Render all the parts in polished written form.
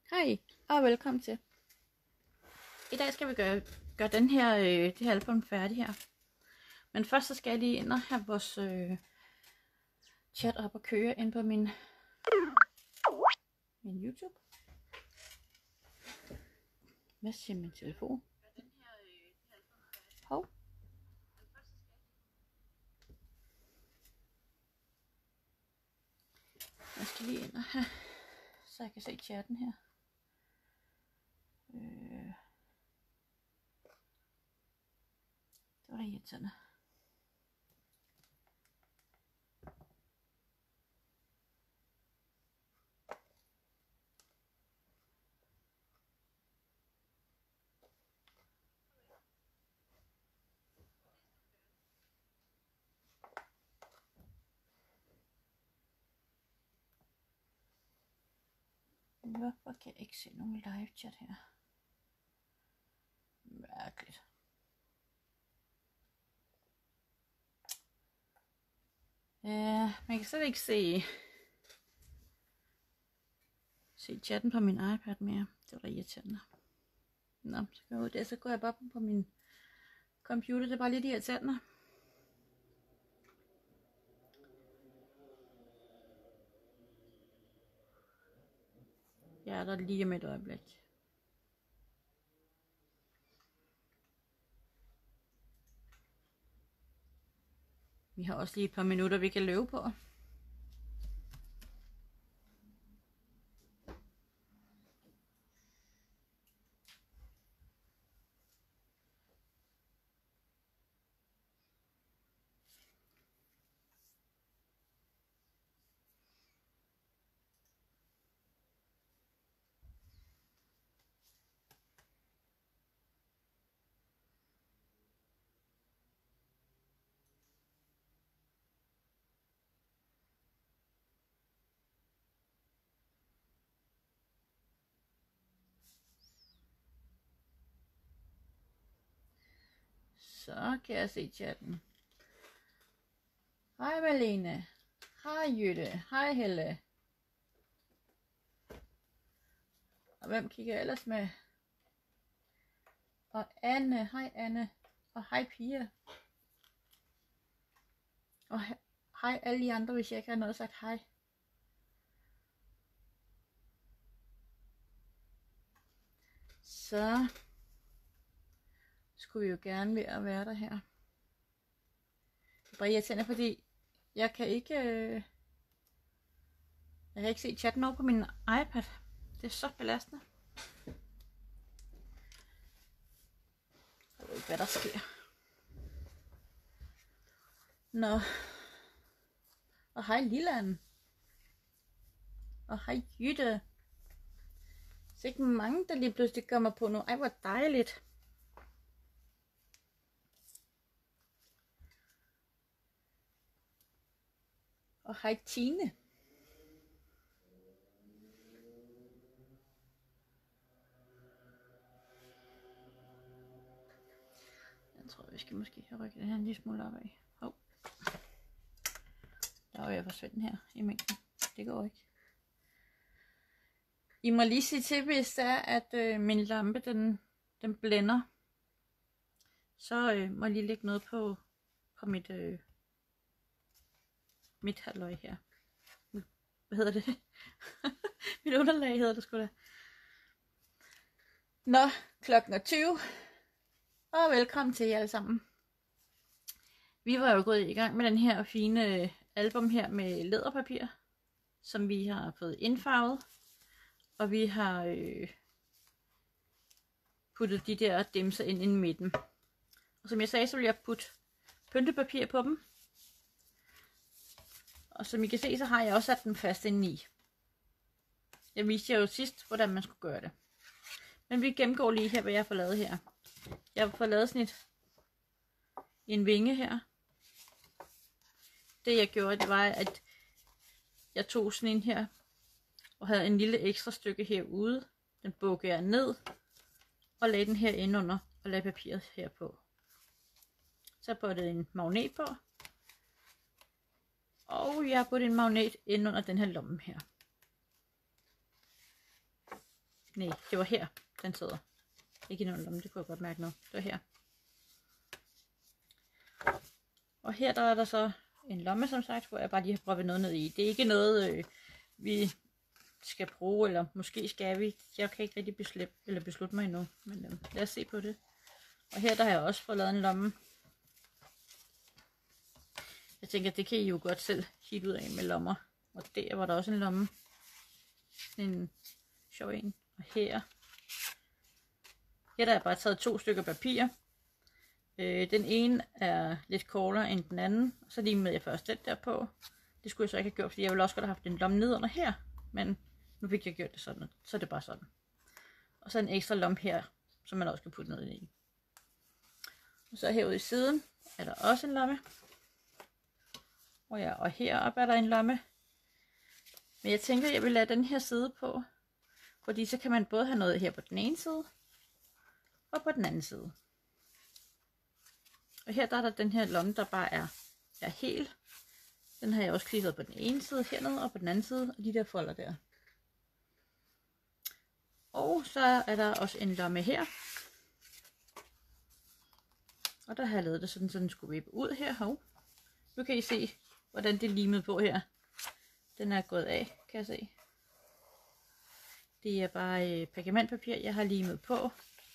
Hej og velkommen til. I dag skal vi gøre det her album færdig her. Men først så skal jeg lige ind og have vores chat op og køre ind på min YouTube. Hvad siger min telefon? Hov. Jeg skal lige ind og have, så jeg kan se chatten her. Det var da irriterende. Hvorfor kan jeg ikke se nogen live chat her? Mærkeligt. Ja, man kan slet ikke se chatten på min iPad mere. Det var da irriterende. Nå, så går jeg bare på min computer. Det er bare lidt irriterende. Jeg er der lige om et øjeblik. Vi har også lige et par minutter, vi kan løbe på. Så kan jeg se chatten. Hej Malene. Hej Jytte. Hej Helle. Og hvem kigger jeg ellers med? Og Anne. Hej Anne. Og hej Pia. Og hej alle de andre, hvis jeg ikke har noget sagt hej. Så skulle vi jo gerne ved at være der her. Det er bare irriterende, fordi jeg kan ikke se chatten over på min iPad. Det er så belastende. Jeg ved ikke, hvad der sker. Nå. Og hej Lilland. Og hej Jytte. Så ikke mange, der lige pludselig kommer på nu. Ej, hvor dejligt. Og hej Tine. Jeg tror, vi skal måske have rykket den her en lille smule op af. Hov. Der er jo jeg forsvinde her i mængden. Det går ikke. I må lige sige til, hvis det er, at min lampe den blænder. Så må jeg lige lægge noget på mit halløj her. Hvad hedder det? Mit underlag hedder det sgu da. Nå, klokken er 20. Og velkommen til jer alle sammen. Vi var jo gået i gang med den her fine album her med læderpapir, som vi har fået indfarvet. Og vi har puttet de der dimser ind i midten. Og som jeg sagde, så vil jeg putte pyntepapir på dem. Og som I kan se, så har jeg også sat den fast indeni. Jeg viste jer jo sidst, hvordan man skulle gøre det. Men vi gennemgår lige her, hvad jeg har fået lavet her. Jeg har fået lavet sådan en vinge her. Det jeg gjorde, det var, at jeg tog sådan en her, og havde en lille ekstra stykke herude. Den bukkede jeg ned, og lagde den her ind under, og lagde papiret her på. Så puttede jeg en magnet på. Og jeg har puttet en magnet ind under den her lomme her. Nej, det var her, den sidder. Ikke i nogen lomme, det kunne jeg godt mærke nu. Det var her. Og her der er der så en lomme, som sagt, hvor jeg bare lige har proppet noget ned i. Det er ikke noget, vi skal bruge, eller måske skal vi. Jeg kan ikke rigtig beslutte mig endnu, men lad os se på det. Og her der har jeg også fået lavet en lomme. Jeg tænker, det kan I jo godt selv hitte ud af med lommer. Og der var der også en lomme. En sjov en. Og her. Her der har jeg bare taget 2 stykker papir. Den ene er lidt kortere end den anden. Og så limede jeg først den der på. Det skulle jeg så ikke have gjort, fordi jeg ville også godt have haft en lomme ned under her. Men nu fik jeg gjort det sådan. Så er det bare sådan. Og så en ekstra lomme her, som man også kan putte ned i. Og så herude i siden er der også en lomme. Og heroppe er der en lomme. Men jeg tænker, jeg vil lade den her side på. Fordi så kan man både have noget her på den ene side. Og på den anden side. Og her der er der den her lomme, der bare er hel. Den har jeg også klistret på den ene side hernede, og på den anden side, og de der folder der. Og så er der også en lomme her. Og der har jeg lavet det sådan, så den skulle vippe ud her. Hov. Nu kan I se, hvordan det er limet på her. Den er gået af, kan jeg se. Det er bare pergamentpapir, jeg har limet på.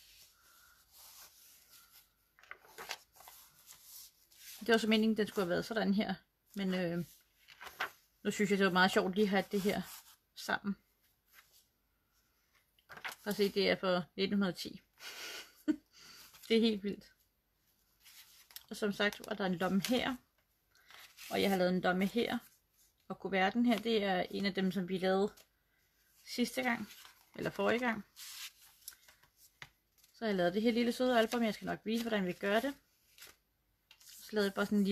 Det var så meningen, den skulle have været sådan her. Men nu synes jeg, det var meget sjovt lige at have det her sammen. Og se, det er fra 1910. Det er helt vildt. Og som sagt, var der en lomme her. Og jeg har lavet en lomme her. Og kuverten her, det er en af dem, som vi lavede sidste gang. Eller forrige gang. Så har jeg lavet det her lille søde album. Jeg skal nok vise, hvordan vi gør det. Så lavede jeg bare sådan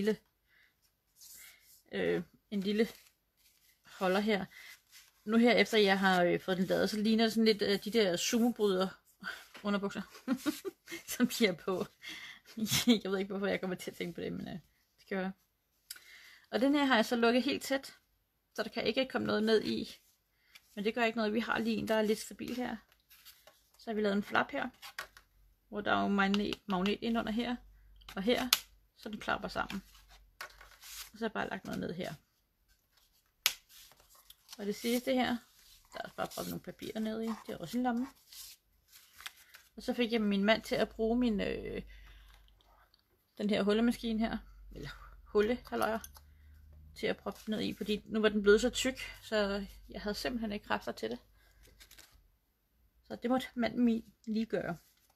en lille holder her. Nu her efter jeg har fået den lavet, så ligner det sådan lidt de der sumobryder underbukser, som de er på. Jeg ved ikke, hvorfor jeg kommer til at tænke på det, men det kan jeg. Og den her har jeg så lukket helt tæt, så der kan ikke komme noget ned i. Men det gør ikke noget, vi har lige en, der er lidt stabil her. Så har vi lavet en flap her, hvor der er jo magnet ind under her, og her, så den klapper sammen. Og så har jeg bare lagt noget ned her. Og det sidste her, der er bare proppet nogle papirer ned i. Det er også en lomme. Og så fik jeg min mand til at bruge min den her hullemaskine her, eller hullehalløjer, til at proppe ned i, fordi nu var den blevet så tyk, så jeg havde simpelthen ikke kræfter til det. Så det måtte manden min lige gøre.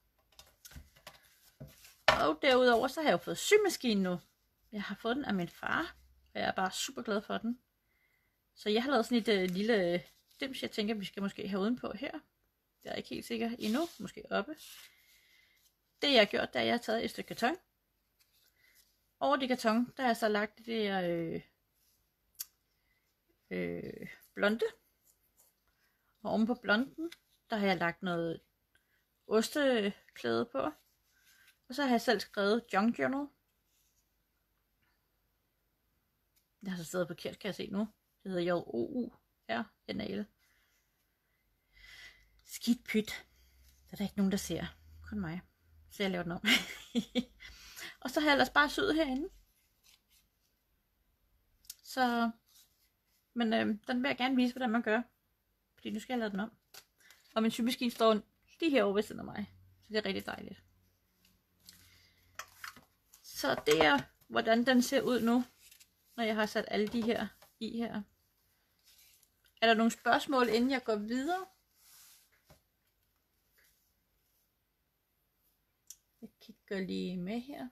Og derudover så har jeg jo fået symaskine nu. Jeg har fået den af min far, og jeg er bare super glad for den. Så jeg har lavet sådan et lille dims, jeg tænker, vi skal måske have udenpå her. Jeg er ikke helt sikker endnu, måske oppe. Det jeg har gjort, det er, at jeg har taget et stykke karton. Over det karton, der har jeg så lagt det der blonde. Og oven på blonden, der har jeg lagt noget osteklæde på. Og så har jeg selv skrevet Junk Journal. Jeg har så stadig forkert, kan jeg se nu. Det hedder JOUR-NAL. Skidt pyt. Der er der ikke nogen, der ser. Kun mig. Så jeg laver den om. Og så har jeg ellers bare syet herinde. Så. Men den vil jeg gerne vise, hvordan man gør. Fordi nu skal jeg lave den om. Og min symaskine står lige herovre ved siden af mig. Så det er rigtig dejligt. Så det er, hvordan den ser ud nu. Når jeg har sat alle de her i her. Er der nogle spørgsmål, inden jeg går videre? Jeg kigger lige med her.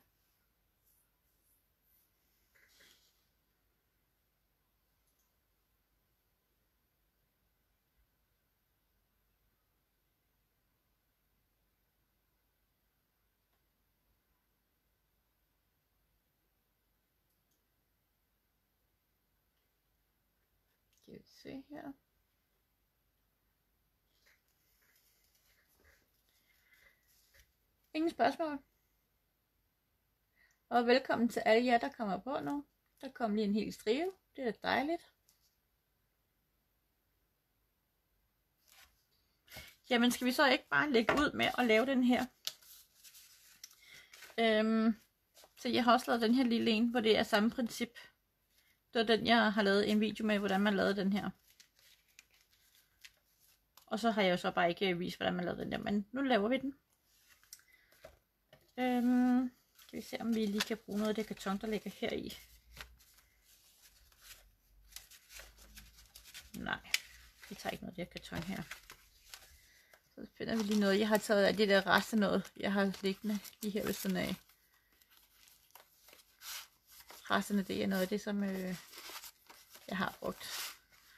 Skal vi se her. Ingen spørgsmål. Og velkommen til alle jer, der kommer på nu. Der kom lige en hel strive. Det er dejligt. jamen skal vi så ikke bare lægge ud med at lave den her? Så jeg har også lavet den her lille en, hvor det er samme princip. Det var den, jeg har lavet en video med, hvordan man lavede den her. Og så har jeg jo så bare ikke vist, hvordan man lavede den der, men nu laver vi den. Skal vi se, om vi lige kan bruge noget af det karton, der ligger her i. Nej, vi tager ikke noget af det karton her. Så finder vi lige noget. Jeg har taget af det der rest af noget, jeg har liggende lige her ved sådan af. Resterne, det er noget af det, som jeg har brugt.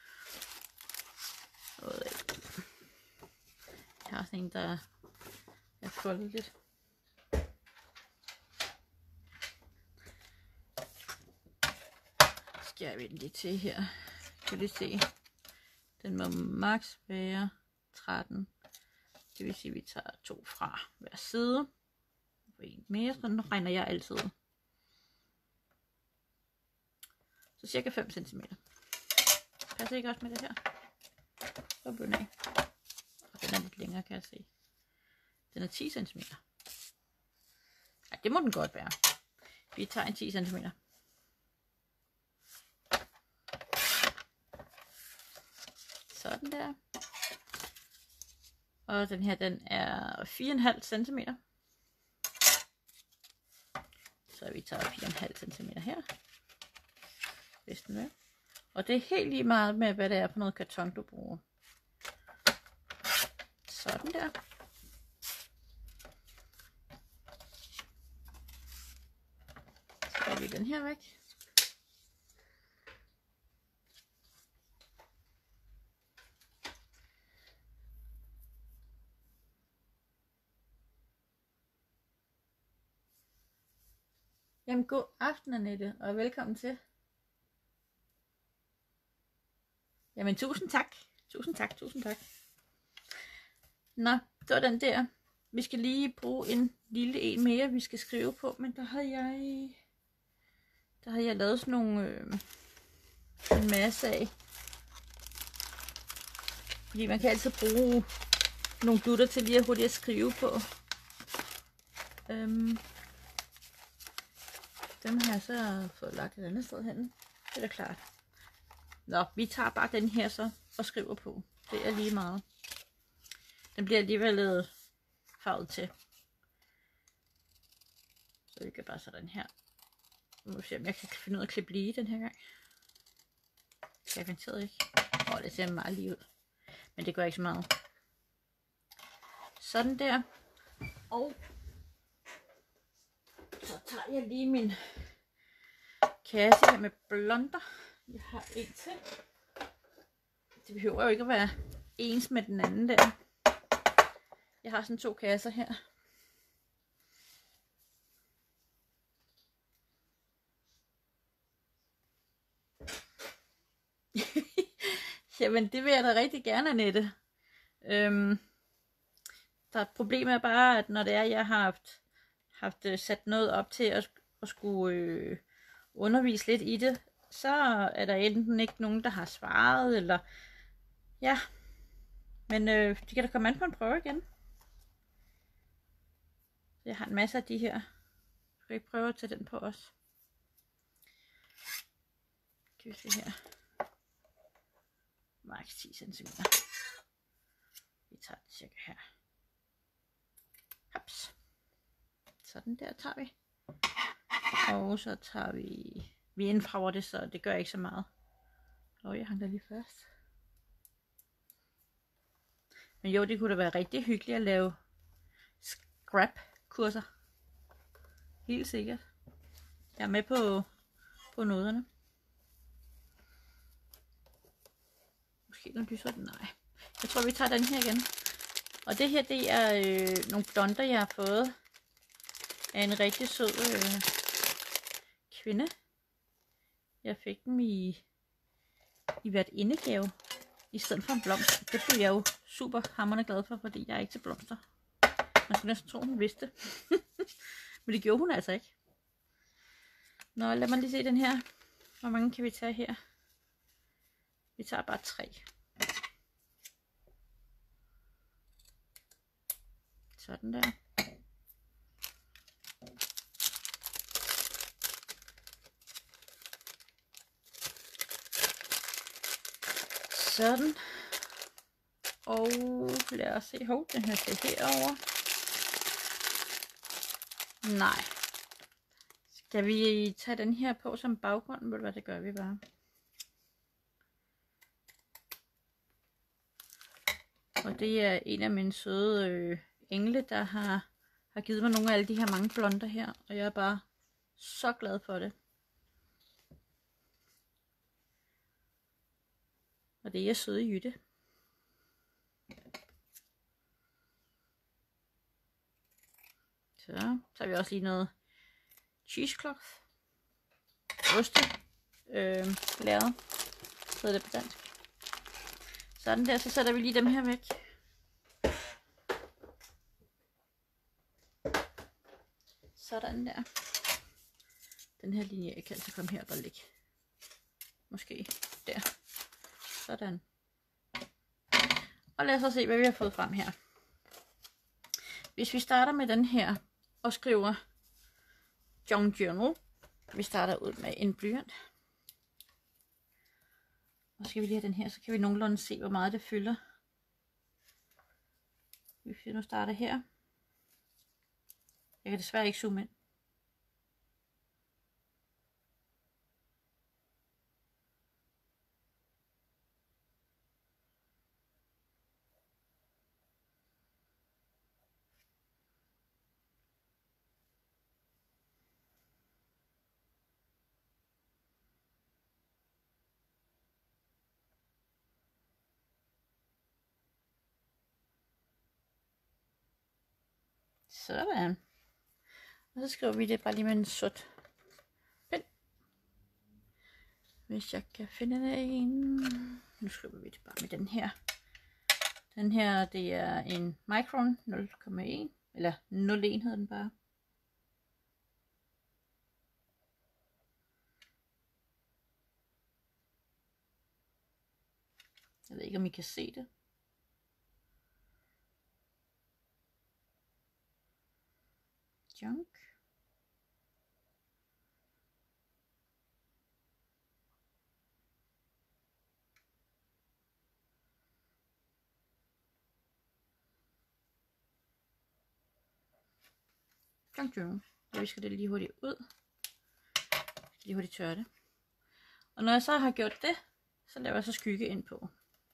Jeg har sådan en, der er foldet lidt. Skærer vi den lige til her. Kan vi se. Den må maks være 13. Det vil sige, at vi tager 2 fra hver side. Og en mere, sådan regner jeg altid. Så cirka 5 cm. Passer ikke også med det her? Så bliver den af. Og den er lidt længere, kan jeg se. Den er 10 cm. Ja, det må den godt være. Vi tager en 10 cm. Sådan der. Og den her, den er 4,5 cm. Så vi tager 4,5 cm her. Hvis den vil. Og det er helt lige meget med, hvad det er for noget karton, du bruger. Sådan der. Så tager vi den her væk. Jamen god aften, Annette, og velkommen til. Jamen tusind tak. Tusind tak, tusind tak. Nå, det var den der. Vi skal lige bruge en lille en mere, vi skal skrive på, men der havde jeg lavet sådan nogle en masse af. Fordi man kan altid bruge nogle dutter til lige at hurtigt at skrive på. Dem har jeg så fået lagt et andet sted hen. Det er da klart. Nå, vi tager bare den her så og skriver på. Det er lige meget. Den bliver alligevel farvet til. Så vi kan bare sådan her. Nu må vi se, om jeg kan finde ud af at klippe lige den her gang. Jeg garanteret ikke. Det ser meget lige ud. Men det gør ikke så meget. Sådan der. Og så tager jeg lige min kasse her med blonder. Jeg har en til. Det behøver jo ikke at være ens med den anden der. Jeg har sådan 2 kasser her. Jamen det vil jeg da rigtig gerne, Annette. Der er problemet er bare, at når det er, jeg har haft sat noget op til at skulle undervise lidt i det, så er der enten ikke nogen, der har svaret, eller ja. Men de kan da komme an på en prøve igen. Jeg har en masse af de her. Skal vi prøve at tage den på også? Kan vi se her. Max 10 cm. Vi tager det cirka her. Haps. Sådan der tager vi. Og så tager vi indfrager det, så det gør ikke så meget. Jeg hang der lige fast. Men jo, det kunne da være rigtig hyggeligt at lave scrap-kurser. Helt sikkert. Jeg er med på noderne. Måske den lyser den. Nej. Jeg tror, vi tager den her igen. Og det her, det er nogle blonder, jeg har fået af en rigtig sød kvinde. Jeg fik dem i hvert indegave i stedet for en blomst. Det blev jeg jo super hammerende glad for, fordi jeg er ikke til blomster. Man skulle næsten tro, hun vidste. Men det gjorde hun altså ikke. Nå, lad mig lige se den her. Hvor mange kan vi tage her? Vi tager bare 3. Sådan der. Sådan. Og lad os se. Hov, den her skal herover. Nej. Skal vi tage den her på som baggrund? Ved du hvad, det gør vi bare. Og det er en af mine søde engle, der har givet mig nogle af alle de her mange blonder her. Og jeg er bare så glad for det. Og det er søde Jytte. Så tager vi også lige noget cheesecloth. Oste. Lærred. Hedder det på dansk. Sådan der, så sætter vi lige dem her væk. Sådan der. Den her linje kan altså komme her og ligge. Måske der. Sådan. Og lad os så se, hvad vi har fået frem her. Hvis vi starter med den her og skriver Junk Journal. Vi starter ud med en blyant. Og så skal vi lige have den her, så kan vi nogenlunde se, hvor meget det fylder. Hvis vi nu starter her. Jeg kan desværre ikke zoome ind. Sådan. Og så skriver vi det bare lige med en sort pen. Hvis jeg kan finde en. Nu skriver vi det bare med den her. Den her, det er en Micron 0,1. Eller 0,1 hedder den bare. Jeg ved ikke, om I kan se det. Junk. Junk journal. Jeg visker det lige hurtigt ud. Lige hurtigt tørre det. Og når jeg så har gjort det, så laver jeg så skygge ind på.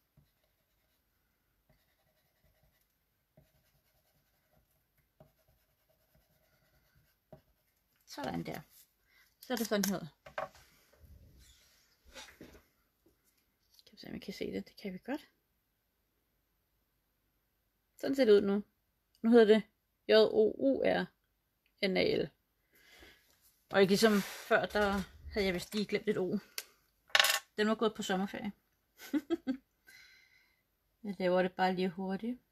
Sådan der. Så er det sådan her. Kan vi se, om vi kan se det? Det kan vi godt. Sådan ser det ud nu. Nu hedder det Journal. Og ikke ligesom før, der havde jeg vist lige glemt et O. Den var gået på sommerferie. Jeg laver det bare lige hurtigt.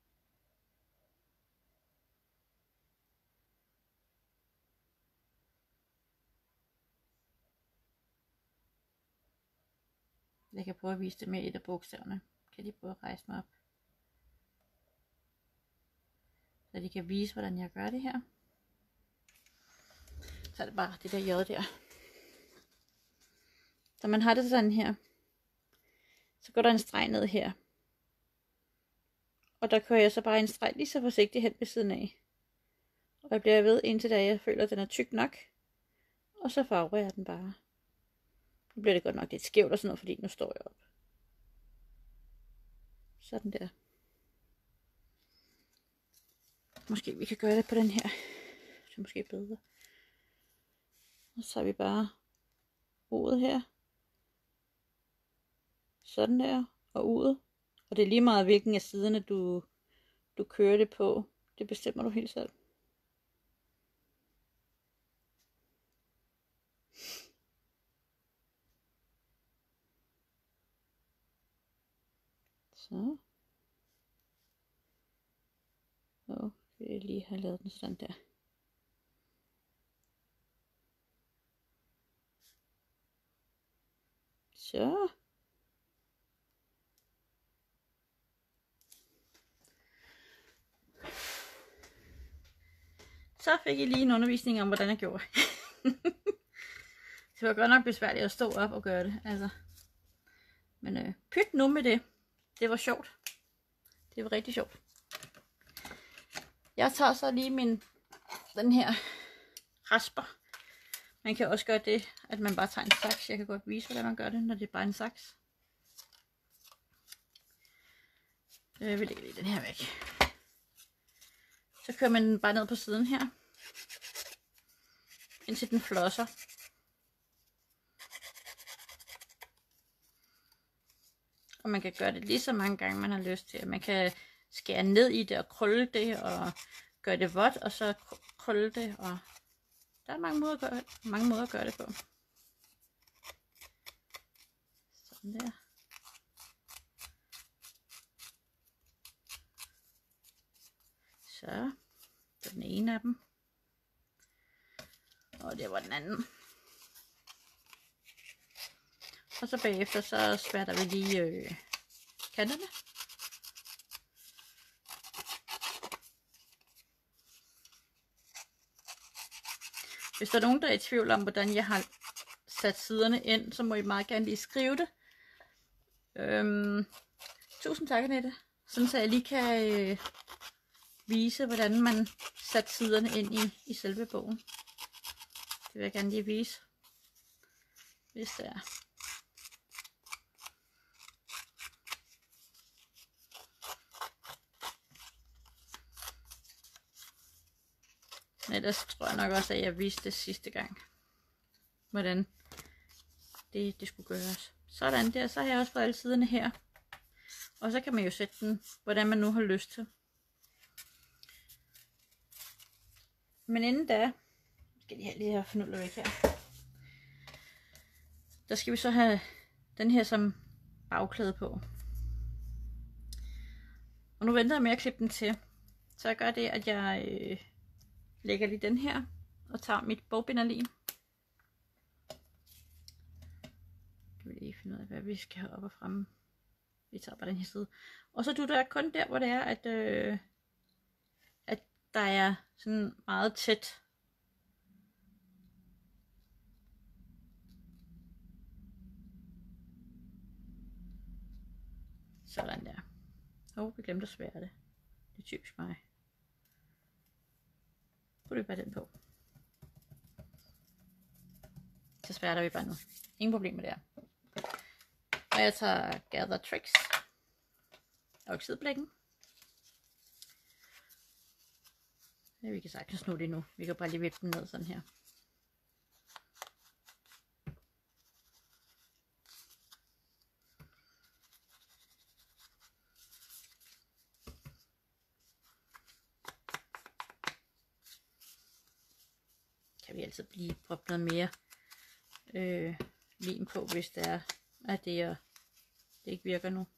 Jeg kan prøve at vise det med et af bogstaverne. Kan de prøve at rejse mig op? Så de kan vise, hvordan jeg gør det her. Så er det bare det der J der. Så man har det sådan her. Så går der en streg ned her. Og der kører jeg så bare en streg lige så forsigtigt hen ved siden af. Og jeg bliver ved indtil da jeg føler, at den er tyk nok. Og så farver jeg den bare. Nu bliver det godt nok lidt skævt og sådan noget, fordi nu står jeg op. Sådan der. Måske vi kan gøre det på den her. Det er måske bedre. Og så har vi bare udet her. Sådan der. Og udet. Og det er lige meget hvilken af siderne du kører det på. Det bestemmer du helt selv. Så. Og jeg lige have lavet den sådan der. Så. Så fik I lige en undervisning om, hvordan jeg gjorde. Det var godt nok besværligt at stå op og gøre det, altså. Men pyt nu med det. Det var sjovt. Det var rigtig sjovt. Jeg tager så lige den her rasper. Man kan også gøre det, at man bare tager en saks. Jeg kan godt vise, hvordan man gør det, når det er bare en saks. Vi lægger lige den her væk. Så kører man den bare ned på siden her, indtil den flosser. Og man kan gøre det lige så mange gange, man har lyst til. Man kan skære ned i det og krølle det og gøre det vådt, og så krølle det. Og der er mange måder at gøre det på. Sådan der. Så den ene af dem. Og det var den anden. Og så bagefter så spærter vi lige kanterne. Hvis der er nogen, der er i tvivl om, hvordan jeg har sat siderne ind, så må I meget gerne lige skrive det. Tusind tak, Annette. Sådan så jeg lige kan vise, hvordan man satte siderne ind i selve bogen. Det vil jeg gerne lige vise, hvis det er. Men ellers tror jeg nok også, at jeg viste det sidste gang, hvordan det skulle gøres. Sådan der, så har jeg også fået alle siderne her. Og så kan man jo sætte den, hvordan man nu har lyst til. Men inden da, skal jeg lige have fnullet væk her. Der skal vi så have den her som bagklæde på. Og nu venter jeg med at klippe den til. Så jeg gør det, at jeg lægger lige den her og tager mit bogbinderlim. Kan vi lige finde ud af, hvad vi skal have op og fremme. Vi tager bare den her side. Og så dutter jeg kun der, hvor det er, at der er sådan meget tæt. Sådan der. Vi glemte at svære det. Det er typisk mig. Putter vi bare den på. Så sværter vi bare nu. Ingen problem med det her. Og jeg tager Gather Tricks og oxidblækken. Ja, vi kan sagtens snu det nu. Vi kan bare lige vippe den ned sådan her. Kan vi altid lige prøve noget mere lim på, hvis det er, at det ikke virker nu.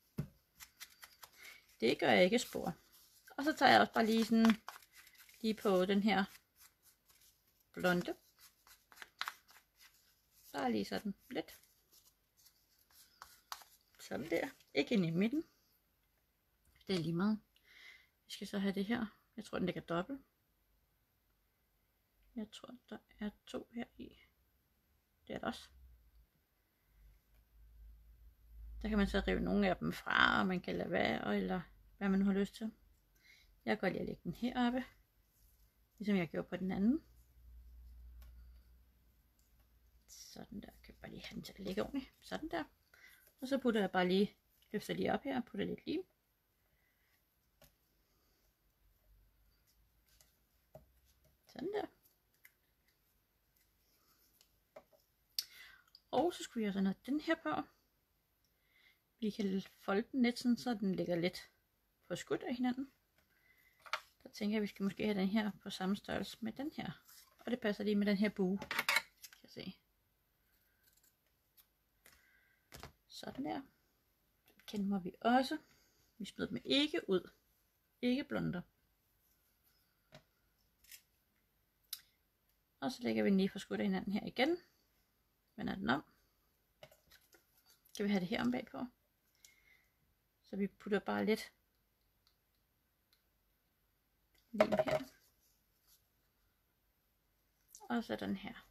Det gør jeg ikke spor. Og så tager jeg også bare lige sådan lige på den her blonde. Bare lige sådan lidt. Sådan der. Ikke ind i midten. Det er lige meget. Vi skal så have det her. Jeg tror den ligger dobbelt. Jeg tror der er 2 her i. Det er der også. Der kan man så rive nogle af dem fra, og man kan lade være, eller hvad man nu har lyst til. Jeg kan godt lide at lægge den heroppe, ligesom jeg gjorde på den anden. Sådan der. Kan jeg bare lige have den til at ligge ordentligt. Sådan der. Og så putter jeg bare lige, løfter lige op her og putter lidt lim. Sådan der. Og så skulle jeg sådan have den her på. Vi kan folde den lidt sådan, så den ligger lidt på skud af hinanden. Så tænker jeg, at vi skal måske have den her på samme størrelse med den her. Og det passer lige med den her bue. Kan jeg se. Sådan der. Den kender vi også. Vi smider dem ikke ud. Ikke blonder. Og så lægger vi den lige for skud af hinanden her igen. Vender den om. Kan vi have det her om bagpå. Så vi putter bare lidt lim her. Og så den her.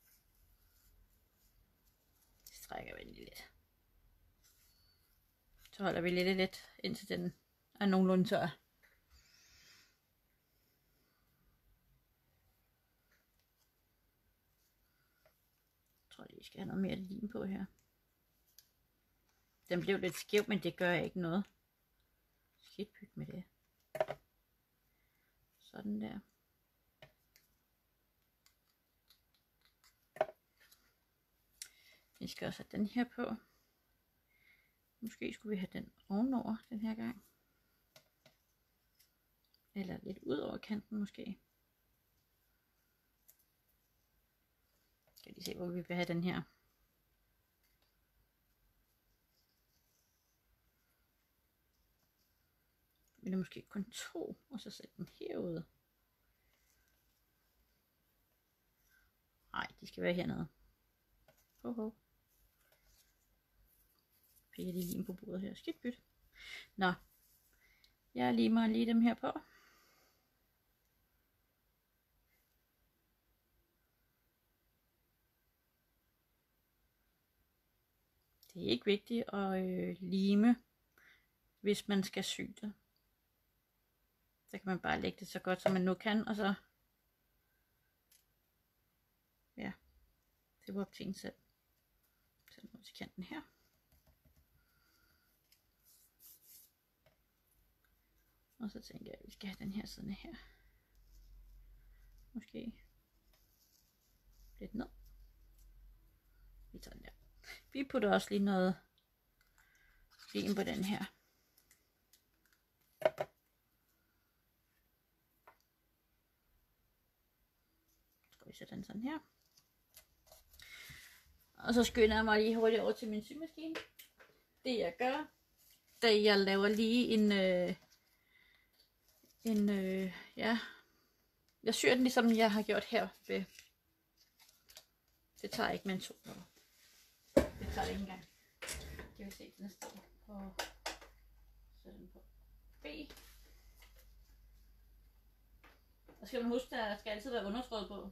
Strækker vi lige lidt. Så holder vi lidt indtil den er nogenlunde tør. Jeg tror lige, vi skal have noget mere lim på her. Den blev lidt skæv, men det gør ikke noget. Skidt pyt med det. Sådan der. Vi skal også have den her på. Måske skulle vi have den ovenover den her gang. Eller lidt ud over kanten måske. Skal lige se, hvor vi vil have den her. Vi vil måske kun 2, og så sætte dem herude. Nej, de skal være hernede. Fik jeg lige lim på bordet her. Skidt byt. Nå. Jeg limer lige dem her på. Det er ikke vigtigt at lime, hvis man skal sy det. Så kan man bare lægge det så godt som man nu kan, og så ja, det var op til en selv. Så nu til kanten her. Og så tænker jeg, at vi skal have den her side her. Måske lidt ned. Vi tager den der. Vi putter også lige noget lim på den her. Så vi sætter den sådan her. Og så skynder jeg mig lige hurtigt over til min symaskine. Det jeg gør, da jeg laver lige ja, jeg syr den ligesom jeg har gjort her ved. Det tager ikke mere end 2 minutter. Det tager det ikke engang. Det vil se, den er stået på. Sæt den på B. Og skal man huske, der skal altid være undertråd på.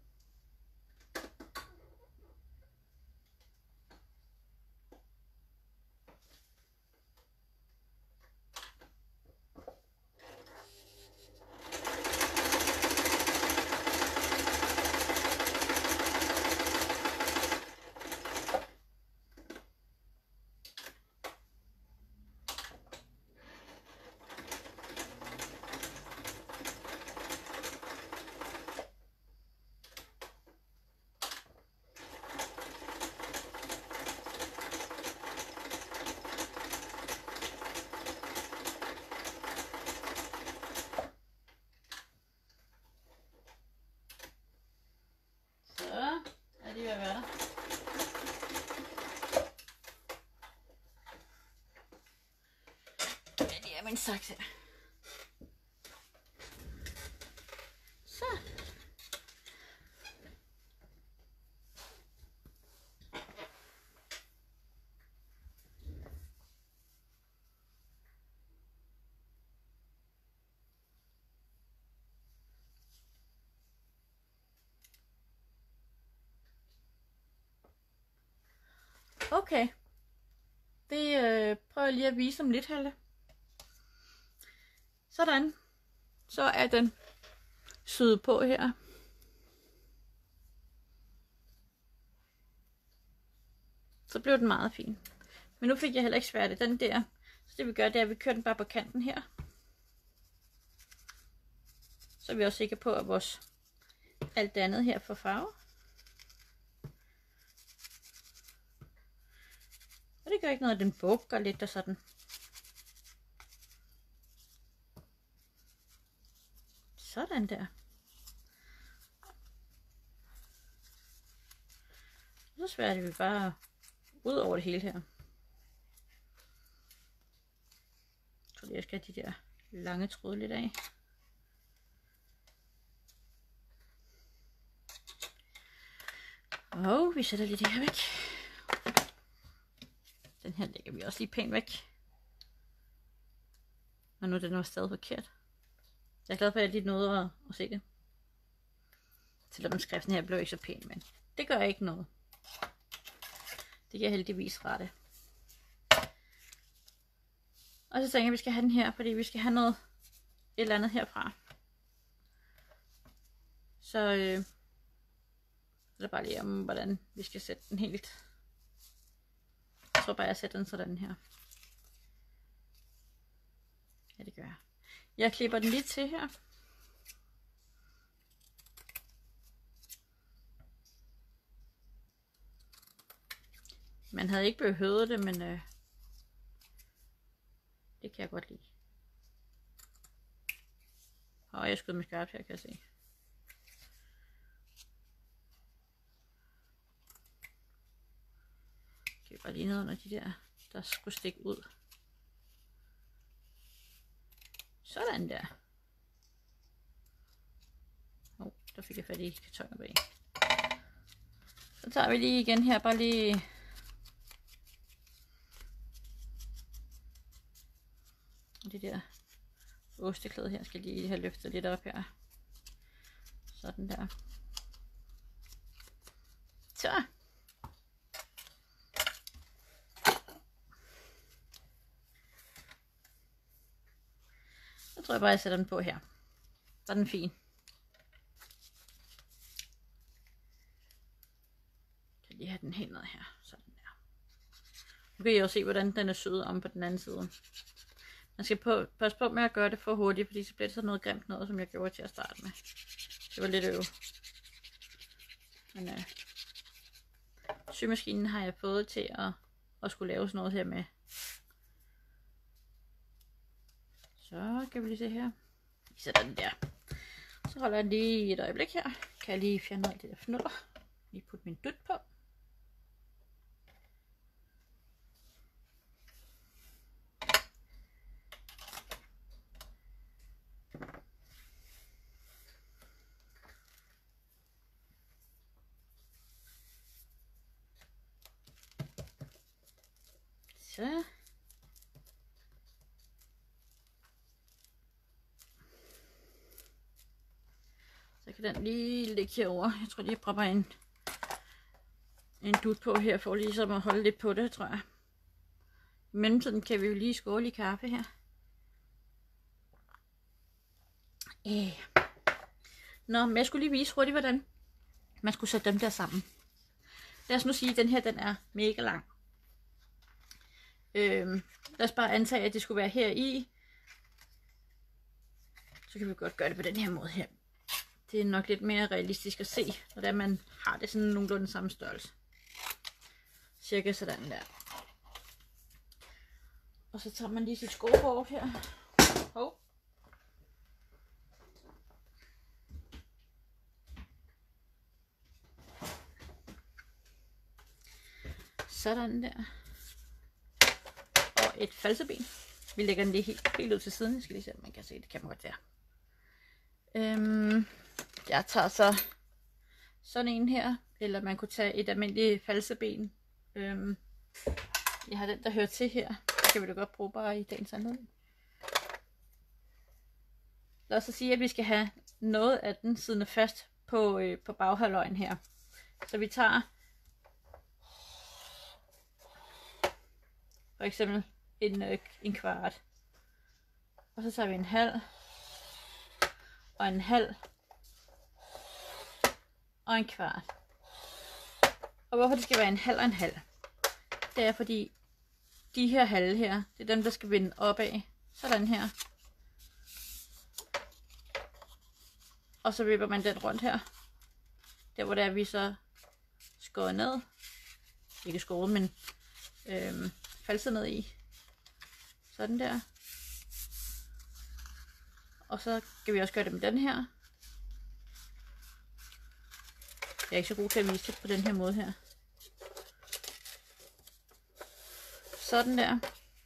Min saks her. Så. Okay. Det prøver jeg lige at vise dem lidt, Halle. Sådan. Så er den syet på her. Så blev den meget fin. Men nu fik jeg heller ikke sværtet den der. Så det vi gør, det er, at vi kører den bare på kanten her. Så er vi også sikre på, at vores alt det andet her får farve. Og det gør ikke noget, at den bukker lidt og sådan. Sådan der. Så sværter vi bare ud over det hele her. Jeg tror lige, jeg skal have de der lange tråde lidt af. Og vi sætter lige det her væk. Den her lægger vi også lige pænt væk. Og nu er den også stadig forkert. Jeg er glad for, at jeg lige nåede at se det. Selvom skriften her blev ikke så pæn, men det gør ikke noget. Det kan heldigvis rette. Og så tænker jeg, at vi skal have den her, fordi vi skal have noget et eller andet herfra. Så er bare lige om, hvordan vi skal sætte den helt. Jeg tror bare, jeg sætter den sådan her. Ja, det gør jeg. Jeg klipper den lige til her. Man havde ikke behøvet det, men det kan jeg godt lide. Og jeg skød med skarpt her, kan jeg se. Jeg bare lige ned under de der skulle stikke ud. Sådan der. Der fik jeg fat i kartoner bag. Så tager vi lige igen her, bare lige det der osteklæde her, skal lige have løftet lidt op her. Sådan der. Så. Så tror jeg bare, jeg sætter den på her. Så er den fin. Jeg kan lige have den helt ned her. Sådan der. Nu kan I jo se, hvordan den er sød om på den anden side. Man skal passe på med at gøre det for hurtigt, fordi så bliver det sådan noget grimt noget, som jeg gjorde til at starte med. Det var lidt Men symaskinen har jeg fået til at skulle lave sådan noget her med. Så kan vi lige se her. Vi sætter den der. Så holder jeg lige et øjeblik her. Kan jeg lige fjerne noget af det der fnuller. Lige putte min dut på. Så kan den lige ligge herover. Jeg tror lige, jeg prøver en dut på her, for ligesom at holde lidt på det, tror jeg. I mellemtiden kan vi jo lige skåle i kaffe her. Nå, men jeg skulle lige vise hurtigt, hvordan man skulle sætte dem der sammen. Lad os nu sige, at den her den er mega lang. Lad os bare antage, at det skulle være her i. Så kan vi godt gøre det på den her måde her. Det er nok lidt mere realistisk at se, hvordan man har det sådan nogenlunde samme størrelse. Cirka sådan der. Og så tager man lige sit skobord her. Sådan der. Og et falseben. Vi lægger den lige helt ud til siden. Jeg skal lige se, om man kan se det. Kan man godt der. Jeg tager så sådan en her. Eller man kunne tage et almindeligt falseben. Jeg har den, der hører til her. Det kan vi da godt bruge bare i dagens anledning. Lad os så sige, at vi skal have noget af den siddende fast på baghalvøjen her. Så vi tager for eksempel en kvart. Og så tager vi en halv. Og en halv. Og en kvart. Og hvorfor det skal være en halv og en halv? Det er fordi de her halve her, det er dem, der skal vende opad. Sådan her. Og så vipper man den rundt her. Der hvor der vi så skåret ned. Ikke skåret, men falset ned i. Sådan der. Og så kan vi også gøre det med den her. Jeg er ikke så god til at vise det på den her måde her. Sådan der.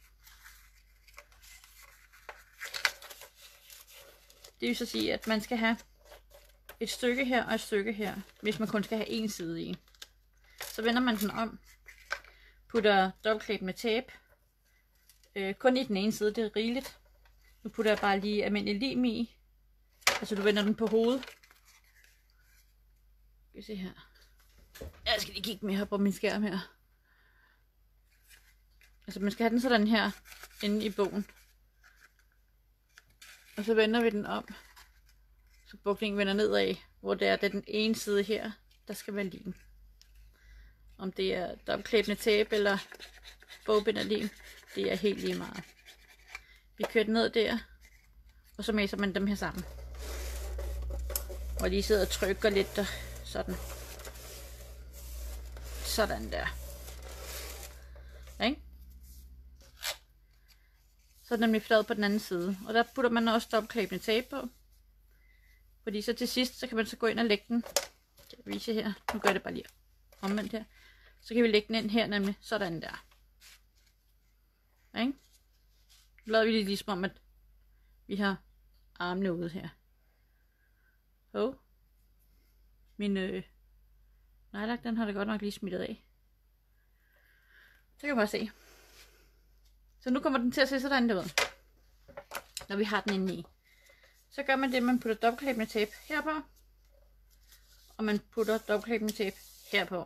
Det vil så sige, at man skal have et stykke her og et stykke her, hvis man kun skal have en side i. Så vender man den om. Putter dobbeltklæb med tape. Kun i den ene side, det er rigeligt. Nu putter jeg bare lige almindelig lim i. Altså du vender den på hovedet. Skal vi se her. Jeg skal lige kigge mere på min skærm her. Altså man skal have den sådan her inde i bogen. Og så vender vi den om. Så buklingen vender nedad, hvor det er den ene side her, der skal være lim. Om det er dobbeltklæbende tape eller bogbind og lim, det er helt lige meget. Vi kører den ned der, og så mæser man dem her sammen. Og lige sidder og trykker lidt der, sådan. Sådan der. Ikke? Så er den nemlig flad på den anden side. Og der putter man også dobbeltklæbende tape på. Fordi så til sidst, så kan man så gå ind og lægge den. Kan jeg vise her. Nu gør jeg det bare lige omvendt her. Så kan vi lægge den ind her nemlig. Sådan der. Ikke? Nu lader vi lige ligesom om, at vi har armene ude her. Min nejlak, den har det godt nok lige smittet af. Så kan man bare se. Så nu kommer den til at se sådan der ud. Når vi har den inde i. Så gør man det, at man putter dobbeltklæbende tape herpå. Og man putter dobbeltklæbende tape herpå.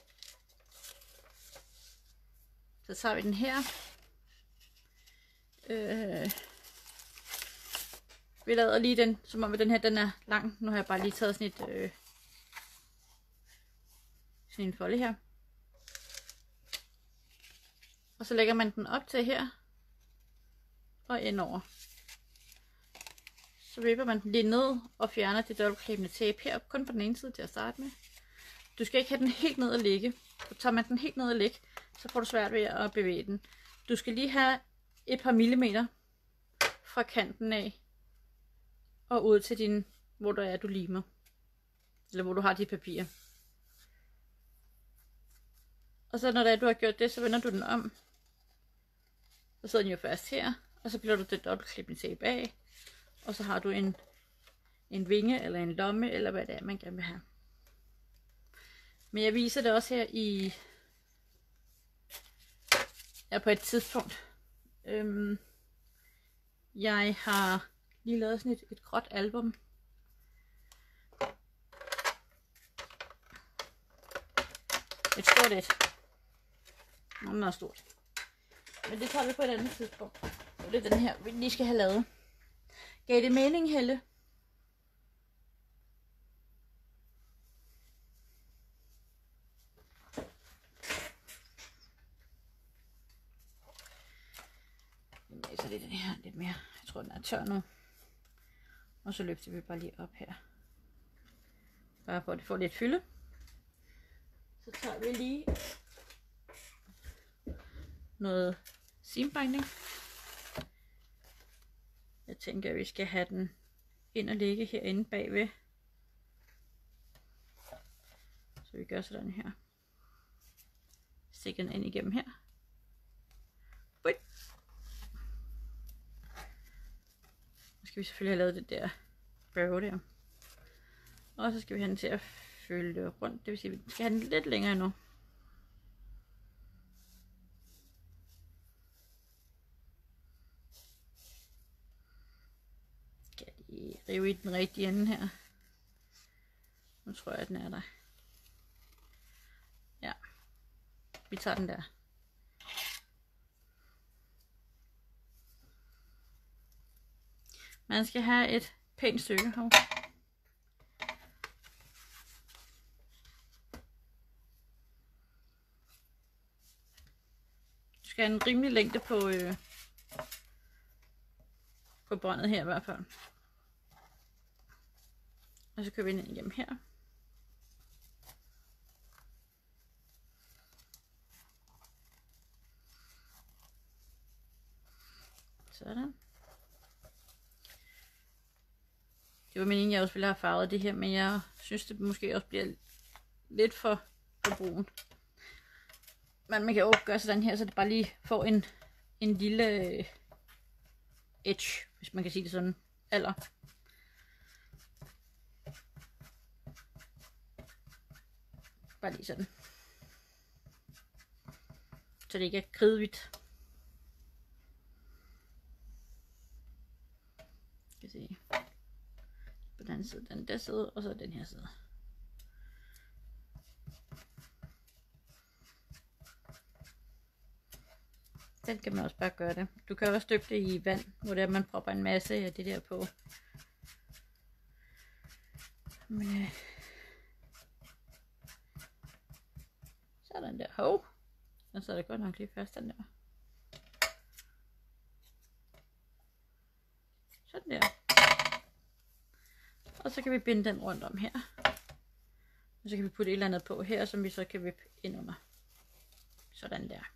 Så tager vi den her. Vi lader lige den, som om den her den er lang. Nu har jeg bare lige taget sådan et sådan en folde her. Og så lægger man den op til her. Og indover. Så vipper man den lige ned og fjerner det dobbeltklæbende tape her. Kun på den ene side til at starte med. Du skal ikke have den helt ned og ligge. Så tager man den helt ned og ligge, så får du svært ved at bevæge den. Du skal lige have et par millimeter fra kanten af og ud til din, hvor der er du limer. Eller hvor du har dit papir. Og så når du har gjort det, så vender du den om. Så sidder den jo først her. Og så bliver du det dobbeltklæbende tape af. Og så har du en vinge eller en lomme, eller hvad det er, man gerne vil have. Men jeg viser det også her i på et tidspunkt. Jeg har lige lavet sådan et gråt album. Et stort et. Den er stort. Men det tager vi på et andet tidspunkt. Og det er den her, vi lige skal have lavet. Gav det mening, Helle? Så det er den her lidt mere. Jeg tror, den er tør nu. Og så løfter vi bare lige op her. Bare for at det får lidt fylde. Så tager vi lige noget simbinding. Jeg tænker, at vi skal have den ind og ligge herinde bagved. Så vi gør sådan her. Stikker den ind igennem her. Nu skal vi selvfølgelig have lavet det der bøve der. Og så skal vi have den til at følge rundt. Det vil sige, at vi skal have den lidt længere nu. Skal jeg lige rive i den rigtige ende her. Nu tror jeg, at den er der. Ja. Vi tager den der. Man skal have et pænt stykke her. Du skal have en rimelig længde på båndet her i hvert fald. Og så kører vi ind igennem her. Sådan. Det var meningen, jeg også ville have farvet det her, men jeg synes, det måske også bliver lidt for brunt. Men man kan jo gøre sådan her, så det bare lige får en lille edge, hvis man kan sige det sådan. Eller bare lige sådan. Så det ikke er kridhvidt. Skal se. På den anden side, den der side, og så den her side. Den kan man også bare gøre det. Du kan også dyppe det i vand, hvor der man propper en masse af det der på. Men, sådan der. Hov. Den sidder godt nok lige fast, den der. Sådan der. Og så kan vi binde den rundt om her. Og så kan vi putte et eller andet på her, som vi så kan vippe ind under. Sådan der.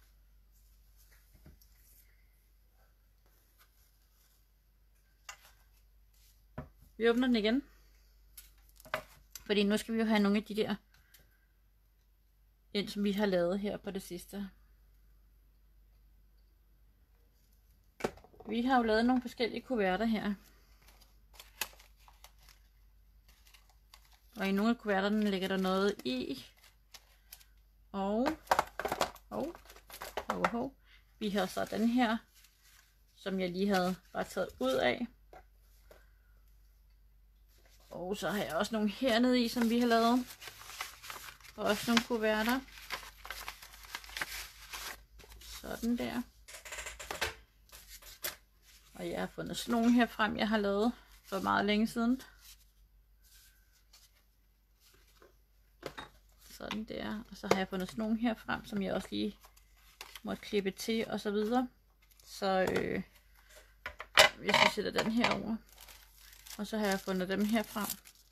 Vi åbner den igen. Fordi nu skal vi jo have nogle af de der ind, som vi har lavet her på det sidste. Vi har jo lavet nogle forskellige kuverter her. Og i nogle af kuverterne ligger der noget i. Og vi har så den her, som jeg lige havde bare taget ud af. Og så har jeg også nogle hernede i, som vi har lavet. Og også nogle kuverter. Sådan der. Og jeg har fundet sådan nogle her frem, jeg har lavet for meget længe siden. Sådan der. Og så har jeg fundet sådan nogle her frem, som jeg også lige måtte klippe til og så videre. Så hvis vi sætter den her over. Og så har jeg fundet dem her frem.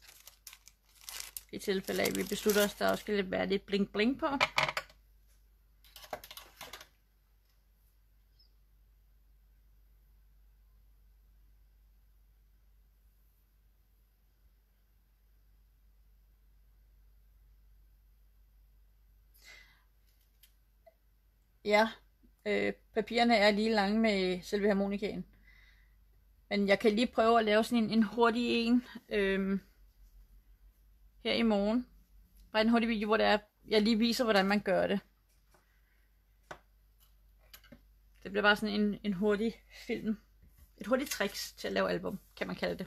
I tilfælde af, at vi beslutter os, der også skal være lidt bling bling på. Ja, papirerne er lige lange med selve harmonikaen. Men jeg kan lige prøve at lave sådan en hurtig en her i morgen. Bare en hurtig video, hvor jeg lige viser, hvordan man gør det. Det bliver bare sådan en hurtig film. Et hurtigt tricks til at lave album, kan man kalde det.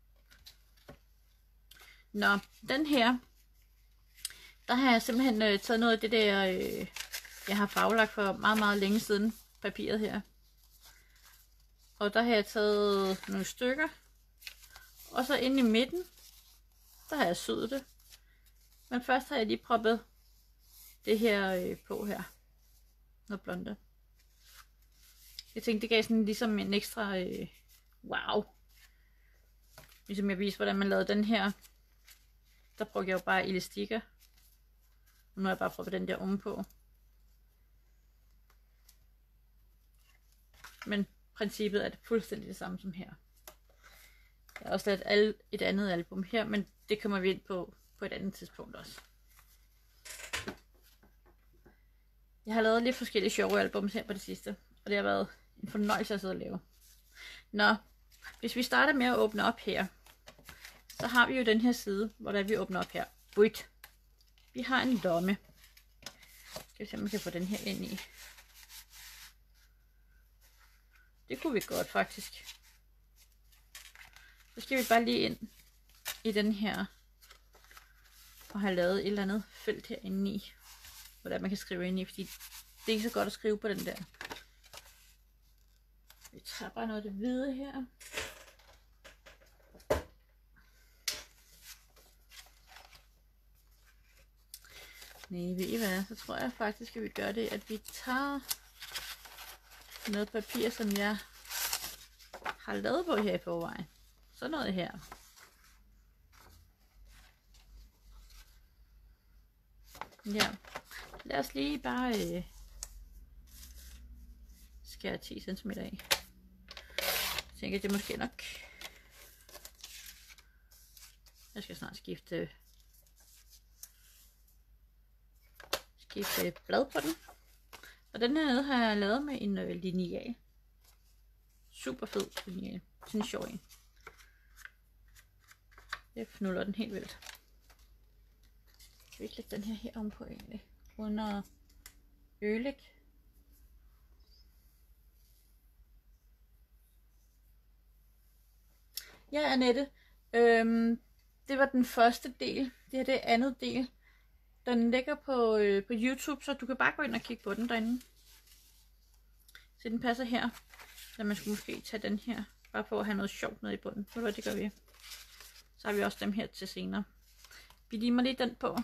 Nå, den her. Der har jeg simpelthen taget noget af det der, jeg har farvelagt for meget, meget længe siden. Papiret her. Og der har jeg taget nogle stykker. Og så inde i midten, der har jeg syet det. Men først har jeg lige proppet det her på her. Noget blonde. Jeg tænkte, det gav sådan ligesom en ekstra wow. Ligesom jeg viste, hvordan man lavede den her. Der brugte jeg jo bare elastikker. Og nu har jeg bare proppet den der ovenpå. Men princippet er det fuldstændig det samme som her. Jeg har også lavet et andet album her, men det kommer vi ind på et andet tidspunkt også. Jeg har lavet lidt forskellige sjove albums her på det sidste, og det har været en fornøjelse at sidde og lave. Nå, hvis vi starter med at åbne op her, så har vi jo den her side, hvor vi åbner op her. Wait. Vi har en lomme. Skal vi se, om vi kan få den her ind i. Det kunne vi godt faktisk. Så skal vi bare lige ind i den her og have lavet et eller andet felt herinde i, hvor der man kan skrive ind i, fordi det er ikke så godt at skrive på den der. Vi tager bare noget af det hvide her. Nej, ved I hvad? Så tror jeg faktisk, at vi gør det, at vi tager noget papir, som jeg har lavet på her i forvejen. Så noget her. Ja, lad os lige bare skære 10 cm af. Jeg tænker, det er måske nok. Jeg skal snart skifte blad på den. Og den her nede har jeg lavet med en lineal. Super fed lineal. Sådan en sjov en. Jeg fnuller den helt vildt. Jeg vil ikke lægge den her ovenpå egentlig. Under øgelæg. Ja, Annette. Det var den første del. Det her det er andet del. Den ligger på YouTube, så du kan bare gå ind og kigge på den derinde. Så Så den passer her. Så man skulle måske tage den her, bare for at have noget sjovt nede i bunden. Ved du hvad, det gør vi. Så har vi også dem her til senere. Vi limer lige den på.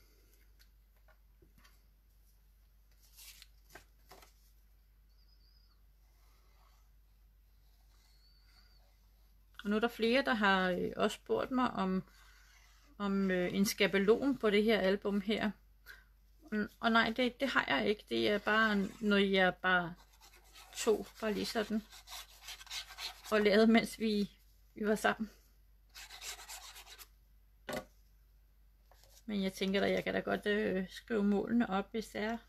Og nu er der flere, der har også spurgt mig om en skabelon på det her album her. Og nej, det har jeg ikke. Det er bare noget, jeg bare tog, bare lige sådan. Og lavede, mens vi var sammen. Men jeg tænker da, jeg kan da godt skrive målene op, hvis det er.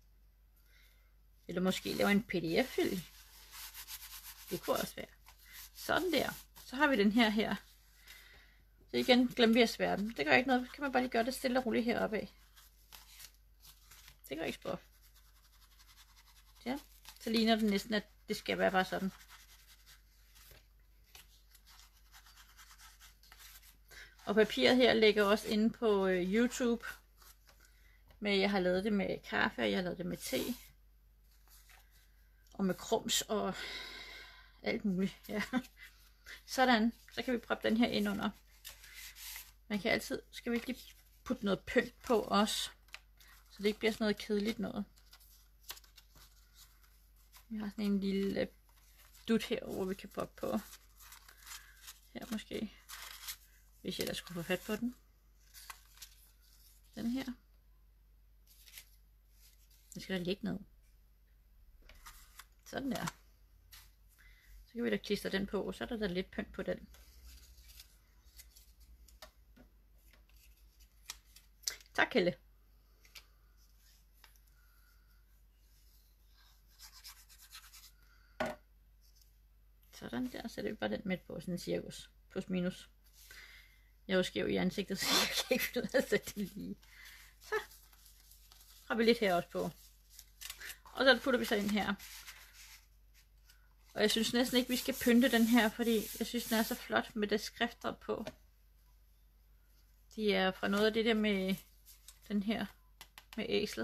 Eller måske lave en pdf-fil. Det kunne også være. Sådan der. Så har vi den her. Så igen glemmer vi at svære den. Det gør ikke noget. Så kan man bare lige gøre det stille og roligt heroppe af. Det gør ikke spor. Ja. Så ligner det næsten, at det skal være bare sådan. Og papiret her ligger også inde på YouTube. Men jeg har lavet det med kaffe, og jeg har lavet det med te. Og med krums og alt muligt. Ja. Sådan. Så kan vi proppe den her ind under. Man kan altid, skal vi ikke lige putte noget pynt på også. Så det ikke bliver sådan noget kedeligt noget. Vi har sådan en lille dut her, hvor vi kan proppe på. Her måske. Hvis jeg da skulle få fat på den. Den her. Den skal der ligge ned. Sådan der. Så kan vi da klistre den på, og så er der lidt pynt på den. Tak, Helle. Sådan der, så det er bare den midt på, sådan en cirkus. Plus minus. Jeg er jo skæv i ansigtet, så jeg kan ikke finde ud af at sætte det lige. Så har vi lidt her også på. Og så putter vi så ind her. Og jeg synes næsten ikke, vi skal pynte den her, fordi jeg synes, den er så flot med det skrifter på. De er fra noget af det der med den her, med æslet.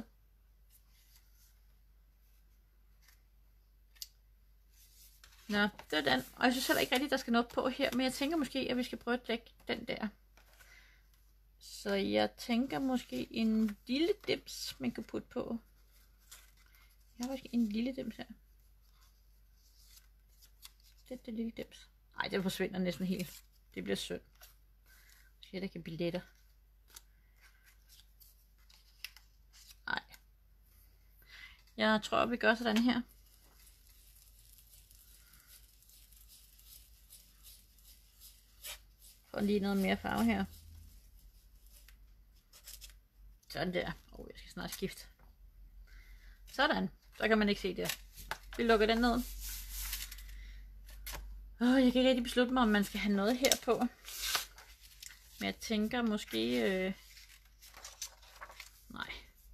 Nå, det er den. Og jeg synes heller ikke rigtigt, der skal noget på her, men jeg tænker måske, at vi skal prøve at dække den der. Så jeg tænker måske en lille dims, man kan putte på. Jeg har måske en lille dims her. Det lille dims. Ej, den forsvinder næsten helt. Det bliver synd. Måske der kan blive lettere. Nej. Jeg tror, vi gør sådan her. Får lige noget mere farve her. Sådan der. Jeg skal snart skifte. Sådan. Så kan man ikke se det. Vi lukker den ned. Jeg kan ikke rigtig beslutte mig, om man skal have noget her på. Men jeg tænker måske... Nej.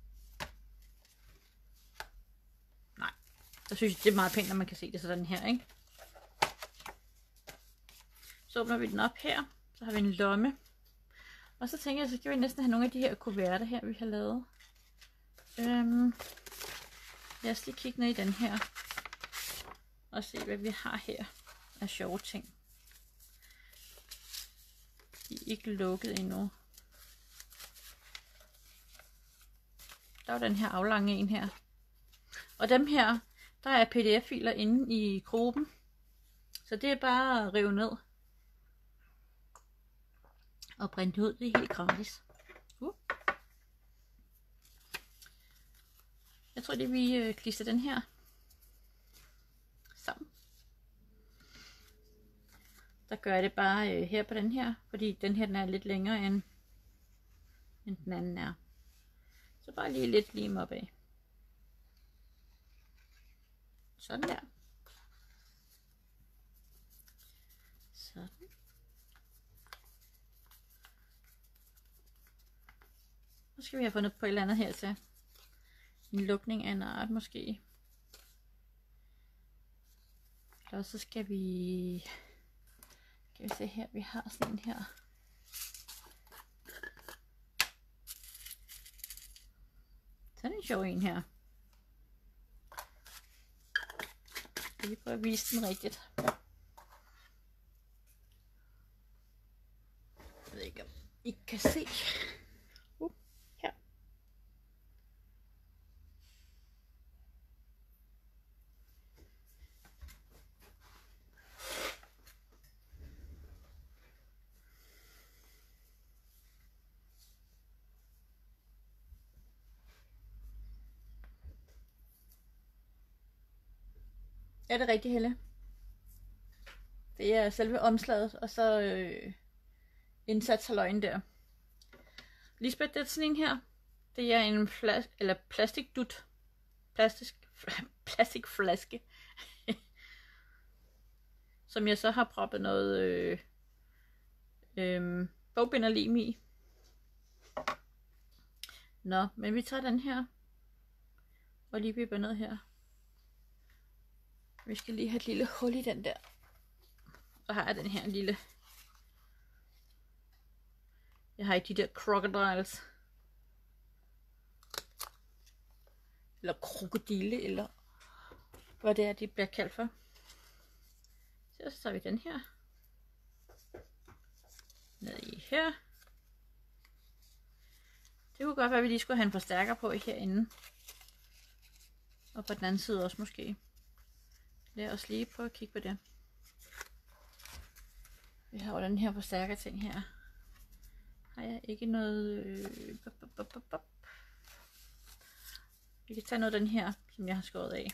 Så synes jeg, det er meget pænt, når man kan se det sådan her, ikke? Så åbner vi den op her. Så har vi en lomme. Og så tænker jeg, så skal vi næsten have nogle af de her kuverter her, vi har lavet. Lad os lige kigge ned i den her. Og se, hvad vi har her af sjove ting. De er ikke lukket endnu. Der er den her aflange en her. Og dem her, der er pdf-filer inde i gruppen. Så det er bare at rive ned. Og printe ud, det er helt gratis. Jeg tror lige, vi klister den her sammen. Der gør jeg det bare her på den her, fordi den her den er lidt længere end den anden er. Så bare lige lidt lim op af. Sådan der. Sådan. Nu skal vi have fundet på et eller andet her til. En lukning af en art måske. Eller så skal vi... Kan vi se her, vi har sådan en her. Sådan en sjov en her. skal lige prøve at vise den rigtigt. Jeg ved ikke, om I kan se. Her. Er det rigtigt, Helle? Det er selve omslaget, og så indsat halvøjen der. Lisbeth, det er sådan en her. Det er en plastikdut. Plastikflaske. Som jeg så har proppet noget bogbinderlim i. Nå, men vi tager den her. Og lige vipper ned her. Vi skal lige have et lille hul i den der. Og har jeg den her lille. Jeg har ikke de der crocodiles. Eller krokodille, eller hvad det er, de bliver kaldt for. Så tager vi den her. Ned i her. Det kunne godt være, at vi lige skulle have en forstærker på herinde. Og på den anden side også måske. Lad os lige prøve at kigge på det. Vi har jo den her forstærker ting her. Har jeg ikke noget... Vi kan tage noget af den her, som jeg har skåret af.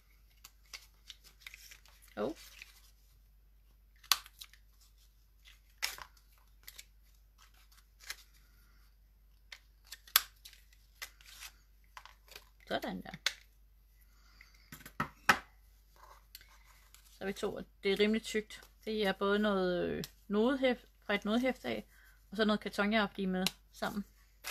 Sådan der. Så har vi to, det er rimelig tykt. Det er både noget nodehæft fra et nodehæft af, og så noget karton, jeg har lige med sammen.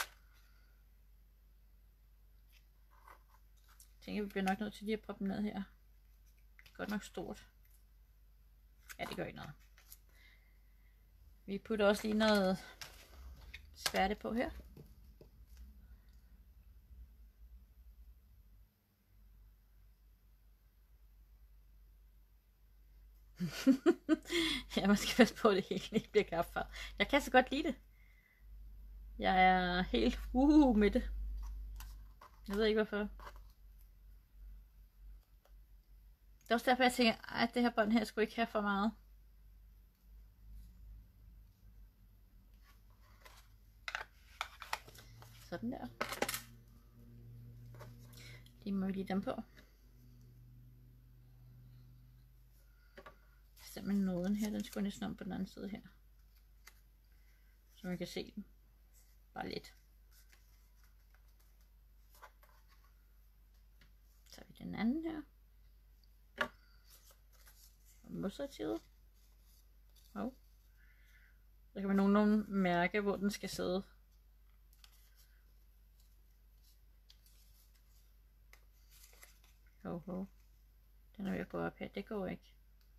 Jeg tænker, vi bliver nok nødt til lige at proppe ned her. Det er godt nok stort. Ja, det gør ikke noget. Vi putter også lige noget sværte på her. Ja, man skal passe på, at det hele ikke bliver kaffefarvet. Jeg kan så godt lide det. Jeg er helt med det. Jeg ved ikke hvorfor. Det er også derfor, jeg tænker, at det her bånd her skulle ikke have for meget. Sådan der. Lige må vi lige dem på. Simpelthen nåden her, den skulle næsten om på den anden side her. Så man kan se den. Bare lidt. Så tager vi den anden her. Og modsat side. Så kan man nogenlunde mærke, hvor den skal sidde. Den er ved at gå op her, det går ikke.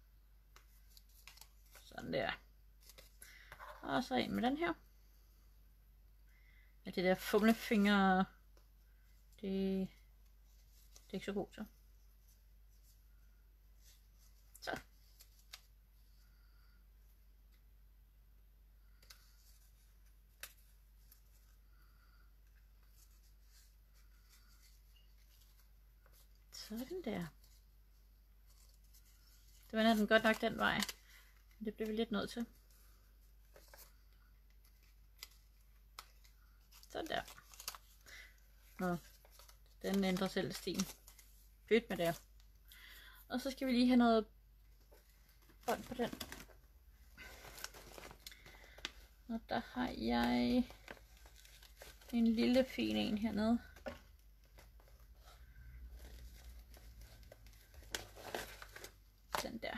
Sådan der. Og så ind med den her. Ja, det der fumlefinger, det er ikke så godt så. Så. Sådan der. Det vender den godt nok den vej. Det bliver vi lidt nødt til. Sådan der. Nå, den ændrer selv stil. Pyt med det. Og så skal vi lige have noget bånd på den. Og der har jeg en lille fin en hernede. Den der.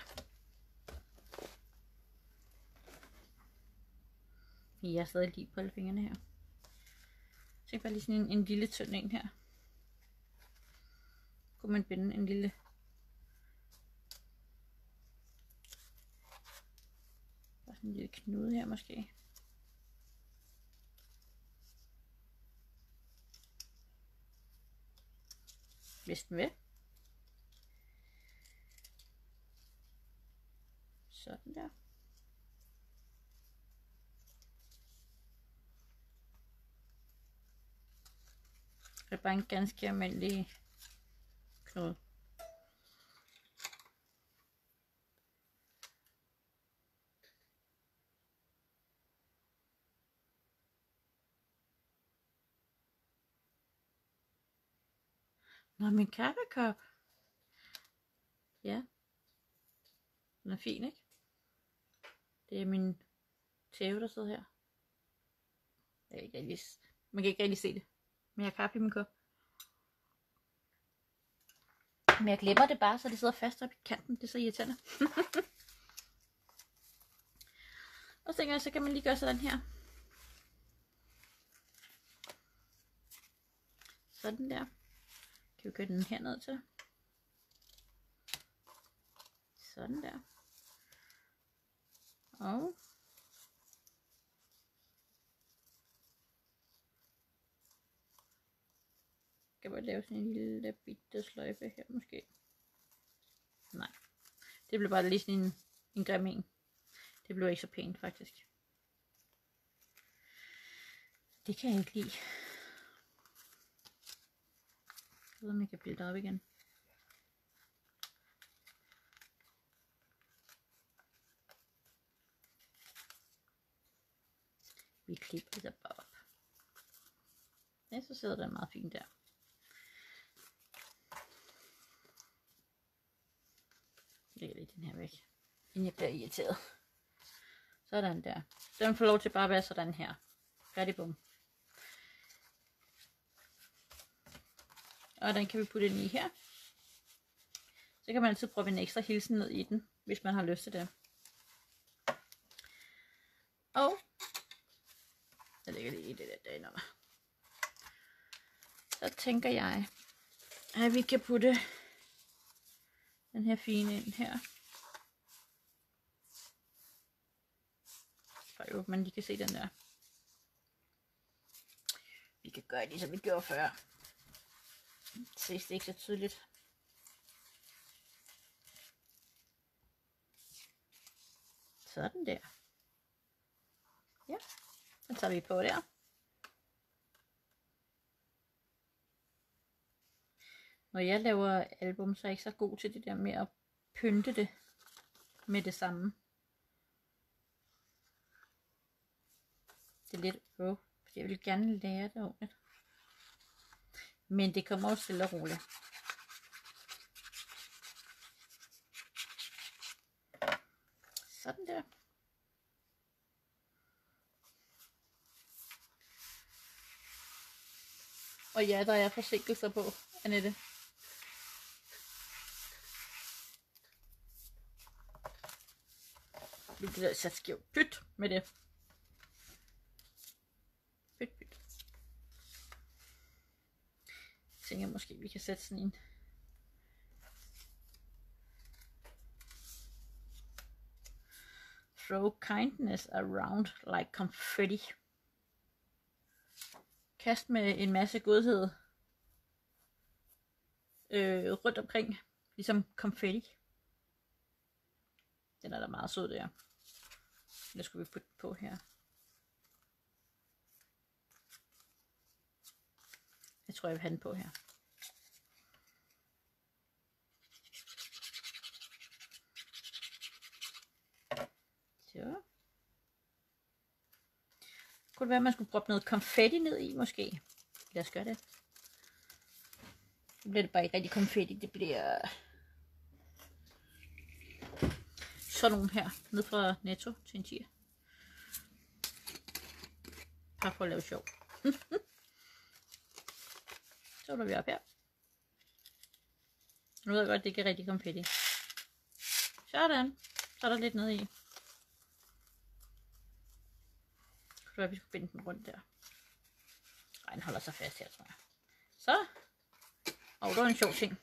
Jeg er stadig lige på alle fingrene her. Så jeg bare lige sådan en lille tynd en her. Kunne man binde en lille bare sådan en lille knude her måske. Hvis den vil. Sådan der. Det er bare en ganske almindelig knude. Nå, min kaffekop. Ja. Den er fin, ikke? Det er min tæve, der sidder her. Man kan ikke rigtig se det. Men jeg har kaffe i min kop. Men jeg glemmer det bare, så det sidder fast op i kanten. Det er så irriterende. Og så tænker jeg, så kan man lige gøre sådan her. Sådan der. Kan vi gøre den herned til. Sådan der. Og kan man lave sådan en lille bitte sløjfe her måske. Nej. Det blev bare lige sådan en grim en. Det blev ikke så pænt faktisk. Det kan jeg ikke lide. Jeg ved, om jeg kan blive det op igen. Vi klipper det bare op. Ja, så sidder den meget fint der. Jeg lægger lige den her væk, inden jeg bliver irriteret. Sådan der. Den får lov til bare at være sådan her. Færdig bum. Og den kan vi putte ind i her. Så kan man altid prøve en ekstra hilsen ned i den, hvis man har lyst til det. Og jeg lægger lige det der derinde under. Så tænker jeg, at vi kan putte den her fine ind her. For at man lige kan se den der. Vi kan gøre det, som vi gjorde før. Det ses ikke så tydeligt. Sådan der. Ja, så tager vi på der. Når jeg laver album, så er jeg ikke så god til det der med at pynte det med det samme. Det er lidt fordi jeg vil gerne lære det ordentligt. Men det kommer også stille og roligt. Sådan der. Og ja, der er forsinkelser på, Annette. Nu bliver det sat skævt. Pyt med det. Pyt, pyt. Jeg tænker måske, vi kan sætte sådan en. Throw kindness around like confetti. Kast med en masse godhed rundt omkring, ligesom konfetti. Den er da meget sød der. Den skulle vi putte på her. Jeg tror, jeg vil have den på her. Så. Kunne det være, at man skulle proppe noget konfetti ned i, måske? Lad os gøre det. Nu bliver det bare ikke rigtig konfetti. Det bliver sådan nogle her, ned fra Netto til en 10. Bare for at lave sjov. Så ruller vi op her. Nu ved jeg godt, det ikke er rigtig konfetti. Sådan. Så er der lidt nede i. Så vi skulle binde den rundt der. Ej, den holder sig fast her, tror jeg. Så. Og det var en sjov ting.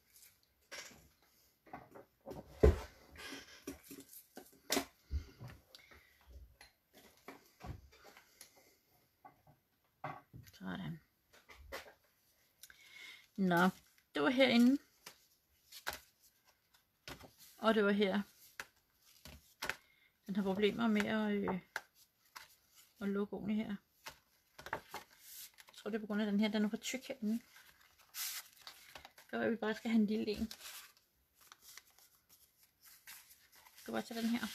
Sådan. Nå, det var herinde. Og det var her. Den har problemer med at lukke ordentligt her. Jeg tror det er på grund af den her, den er for tyk herinde. Så vi bare skal have en lille en. Jeg skal bare tage den her.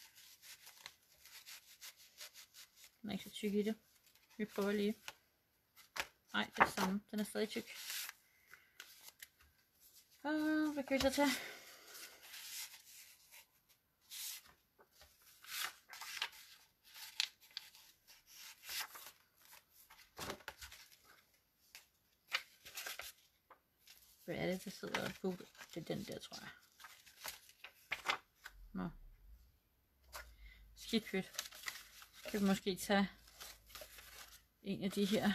Den er ikke så tyk i det. Vi prøver lige. Nej, det er det samme. Den er stadig tyk. Og hvad kan vi så tage? Hvad er det, der sidder på? Det er den der, tror jeg. Nå. Skidt pyt. Så kan vi måske tage en af de her.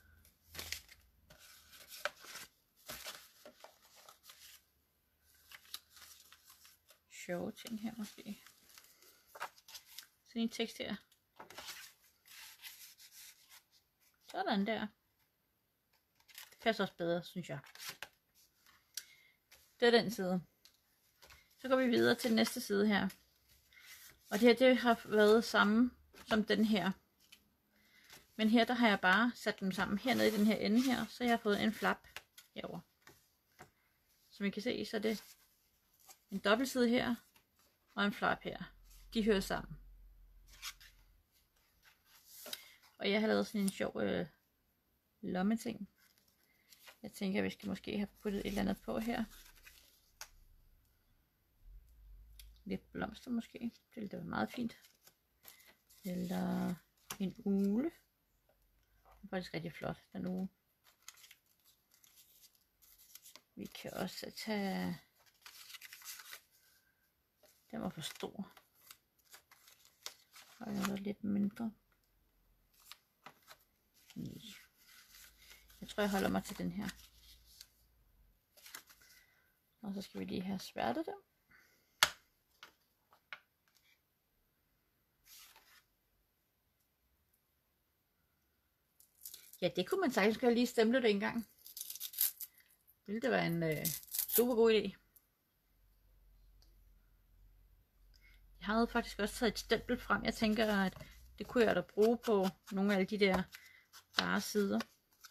Sjove ting her måske. Sådan en tekst her. Sådan der. Det passer også bedre, synes jeg. Det er den side. Så går vi videre til den næste side her. Og det her, det har været samme som den her. Men her, der har jeg bare sat dem sammen hernede i den her ende her. Så jeg har fået en flap herover. Som I kan se, så er det en dobbeltside her. Og en flap her. De hører sammen. Og jeg har lavet sådan en sjov lommeting. Jeg tænker, vi skal måske have puttet et eller andet på her. Lidt blomster måske. Det ville da være meget fint. Eller en ugle. Det er faktisk rigtig flot, den ugle. Vi kan også tage... Den var for stor. Og den var lidt mindre. Nej. Jeg tror, jeg holder mig til den her. Og så skal vi lige have sværtet dem. Ja, det kunne man sagtens gøre lige stemple det engang. Ville det være en super god idé. Jeg havde faktisk også taget et stempel frem. Jeg tænker, at det kunne jeg da bruge på nogle af alle de der bare sider.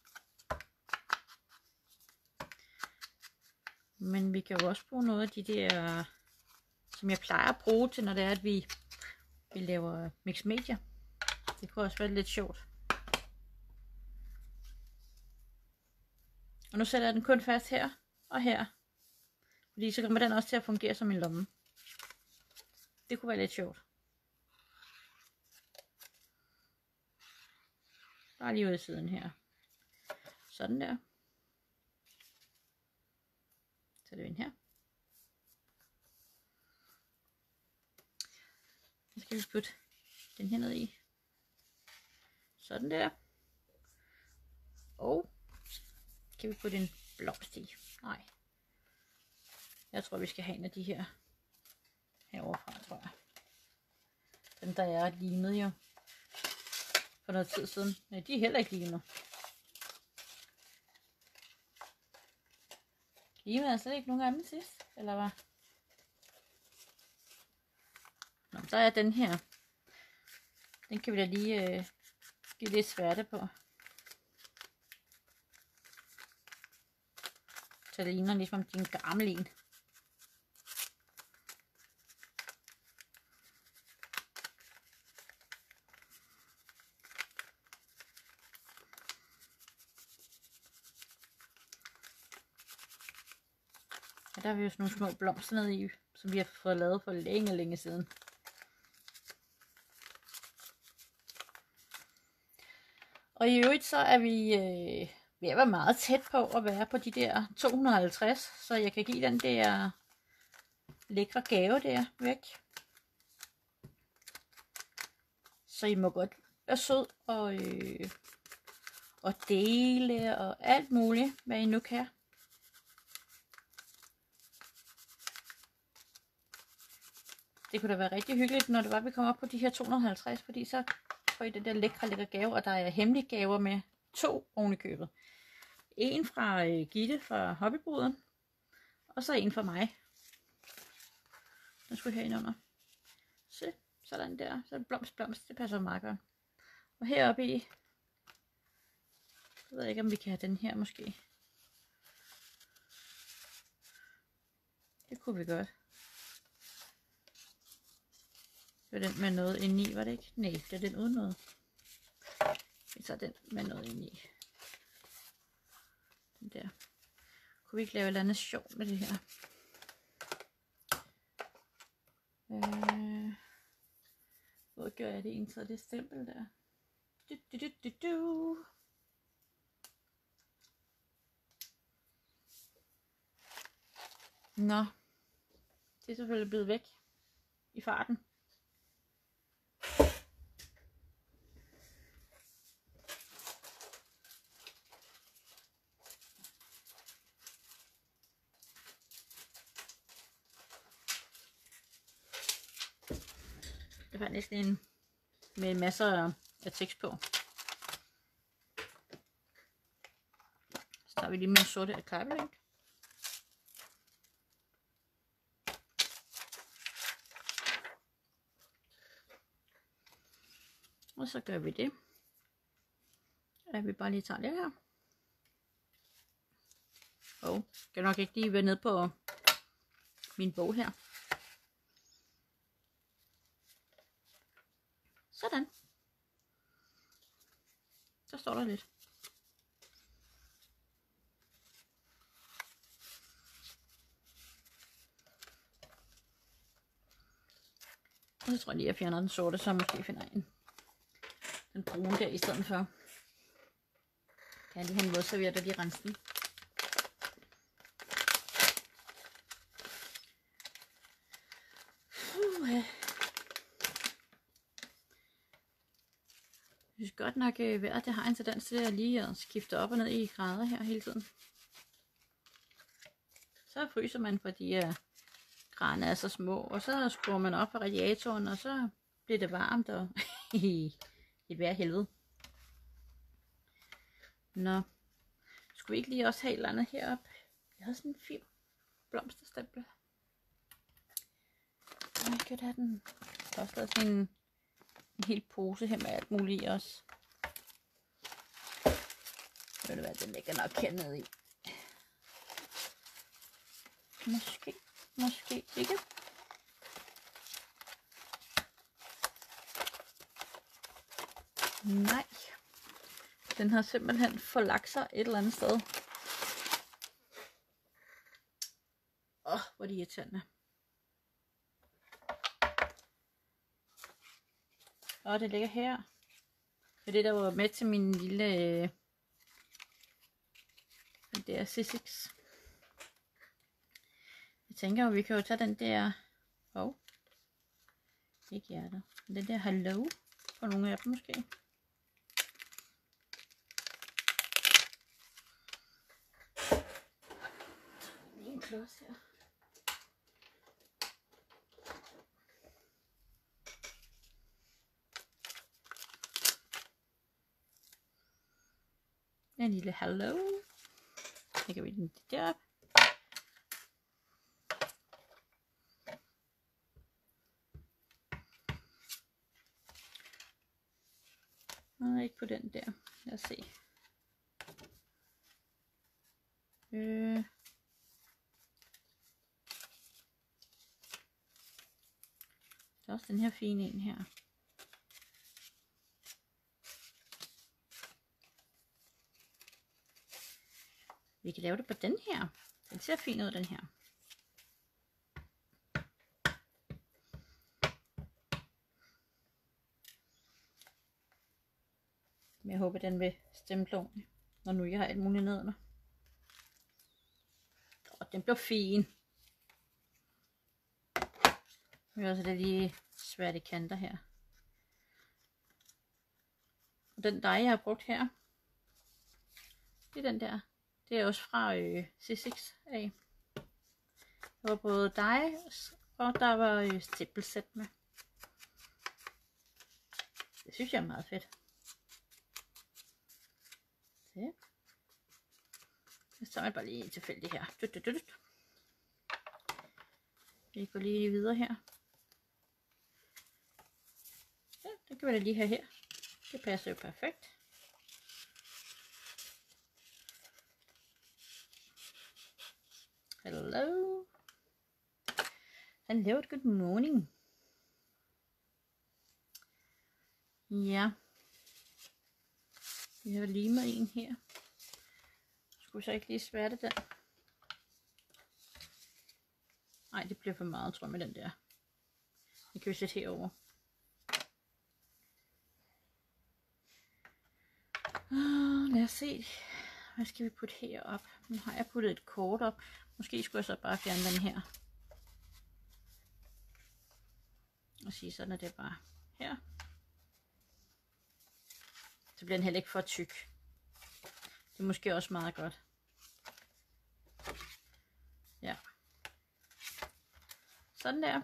Men vi kan jo også bruge noget af de der, som jeg plejer at bruge til, når det er, at vi laver mix media. Det kunne også være lidt sjovt. Og nu sætter jeg den kun fast her og her. Fordi så kommer den også til at fungere som en lomme. Det kunne være lidt sjovt. Bare lige ud i siden her. Sådan der. Så er det ind her. Så skal vi putte den her ned i. Sådan der. Og kan vi putte en blomst i? Nej. Jeg tror, vi skal have en af de her heroverfra, tror jeg. Den der er limet jo for noget tid siden. Nej, de er heller ikke limet. Limet er slet ikke nogen af dem sidst, eller hvad? Nå, så er den her. Den kan vi da lige give lidt sværte på. Så det ligner ligesom din gammel en. Og der har vi jo sådan nogle små blomster nede i, som vi har fået lavet for længe siden. Og i øvrigt så er vi ved at være meget tæt på at være på de der 250, så jeg kan give den der lækre gave der væk. Så I må godt være sød og dele og alt muligt, hvad I nu kan. Det kunne da være rigtig hyggeligt, når det var, vi kommer op på de her 250, fordi så får I den der lækre gave, og der er hemmelige gaver med 2 oven i købet. En fra Gitte fra Hobbybruden, og så en fra mig. Den skulle herinde under. Sådan der. Så blomst. Det passer meget godt. Og heroppe i, jeg ved ikke, om vi kan have den her måske. Det kunne vi godt. Det var den med noget indeni, var det ikke? Nej, det er den uden noget. Vi tager den med noget indeni. Den der. Kunne vi ikke lave et eller andet sjov med det her? Hvor gør jeg det egentlig? Så det stempel der. Nå. Det er selvfølgelig blevet væk i farten. Det var næsten en med masser af tekst på. Så tager vi lige med sorte akrylik. Og så gør vi det, at vi bare lige tager det her. Og skal nok ikke lige være nede på min bog her. Sådan. Så står der lidt. Og så tror jeg lige, at jeg fjerner den sorte, så måske finder jeg den brune der i stedet for. Kan jeg lige have en vådserviet og lige rense den. Jeg synes godt nok vejret, det har en tendens til at lige at skifte op og ned i grader her hele tiden. Så fryser man, fordi graderne er så små, og så skruer man op for radiatoren, og så bliver det varmt og et vejr helvede. Nå, skulle vi ikke lige også have et eller andet heroppe? Jeg havde sådan en fin blomsterstempel. Jeg kan have den. Der er også sådan en hel pose her med alt muligt i også. Ved du hvad, den ligger nok hernede i. Måske ikke. Nej. Den har simpelthen forlagt sig et eller andet sted. Hvor er det irriterende. Det ligger her. Det er det, der var med til min lille den der C6. Jeg tænker, at vi kan jo tage den der ikke hjerter. Den der hello for nogle af dem måske. Lige en klods her. En lille hello. Lægger vi den derop. Nej, ikke på den der. Lad os se. Der er også den her fine en her. Vi kan lave det på den her. Den ser fin ud, den her. Men jeg håber, den vil stemple ordentligt, når nu jeg har alt muligt nedenunder. Den bliver fin. Nu er også det lige svært i kanter her. Og den dej, jeg har brugt her, det er den der. Det er også fra C6 af. Der var både dej, og der var stempelsæt med. Det synes jeg er meget fedt. Det. Så tager jeg bare lige tilfældigt her. Vi går lige videre her. det kan vi da lige have her. Det passer jo perfekt. Hello. Hello, good morning. Ja. Vi har limet en her. Skulle vi så ikke lige sværte den? Nej, det bliver for meget, tror jeg, med den der. Det kan vi sætte herover. Lad os se. Hvad skal vi putte herop? Nu har jeg puttet et kort op. Måske skulle jeg så bare fjerne den her. Og sige, sådan er det bare her. Så bliver den heller ikke for tyk. Det er måske også meget godt. Ja. Sådan der.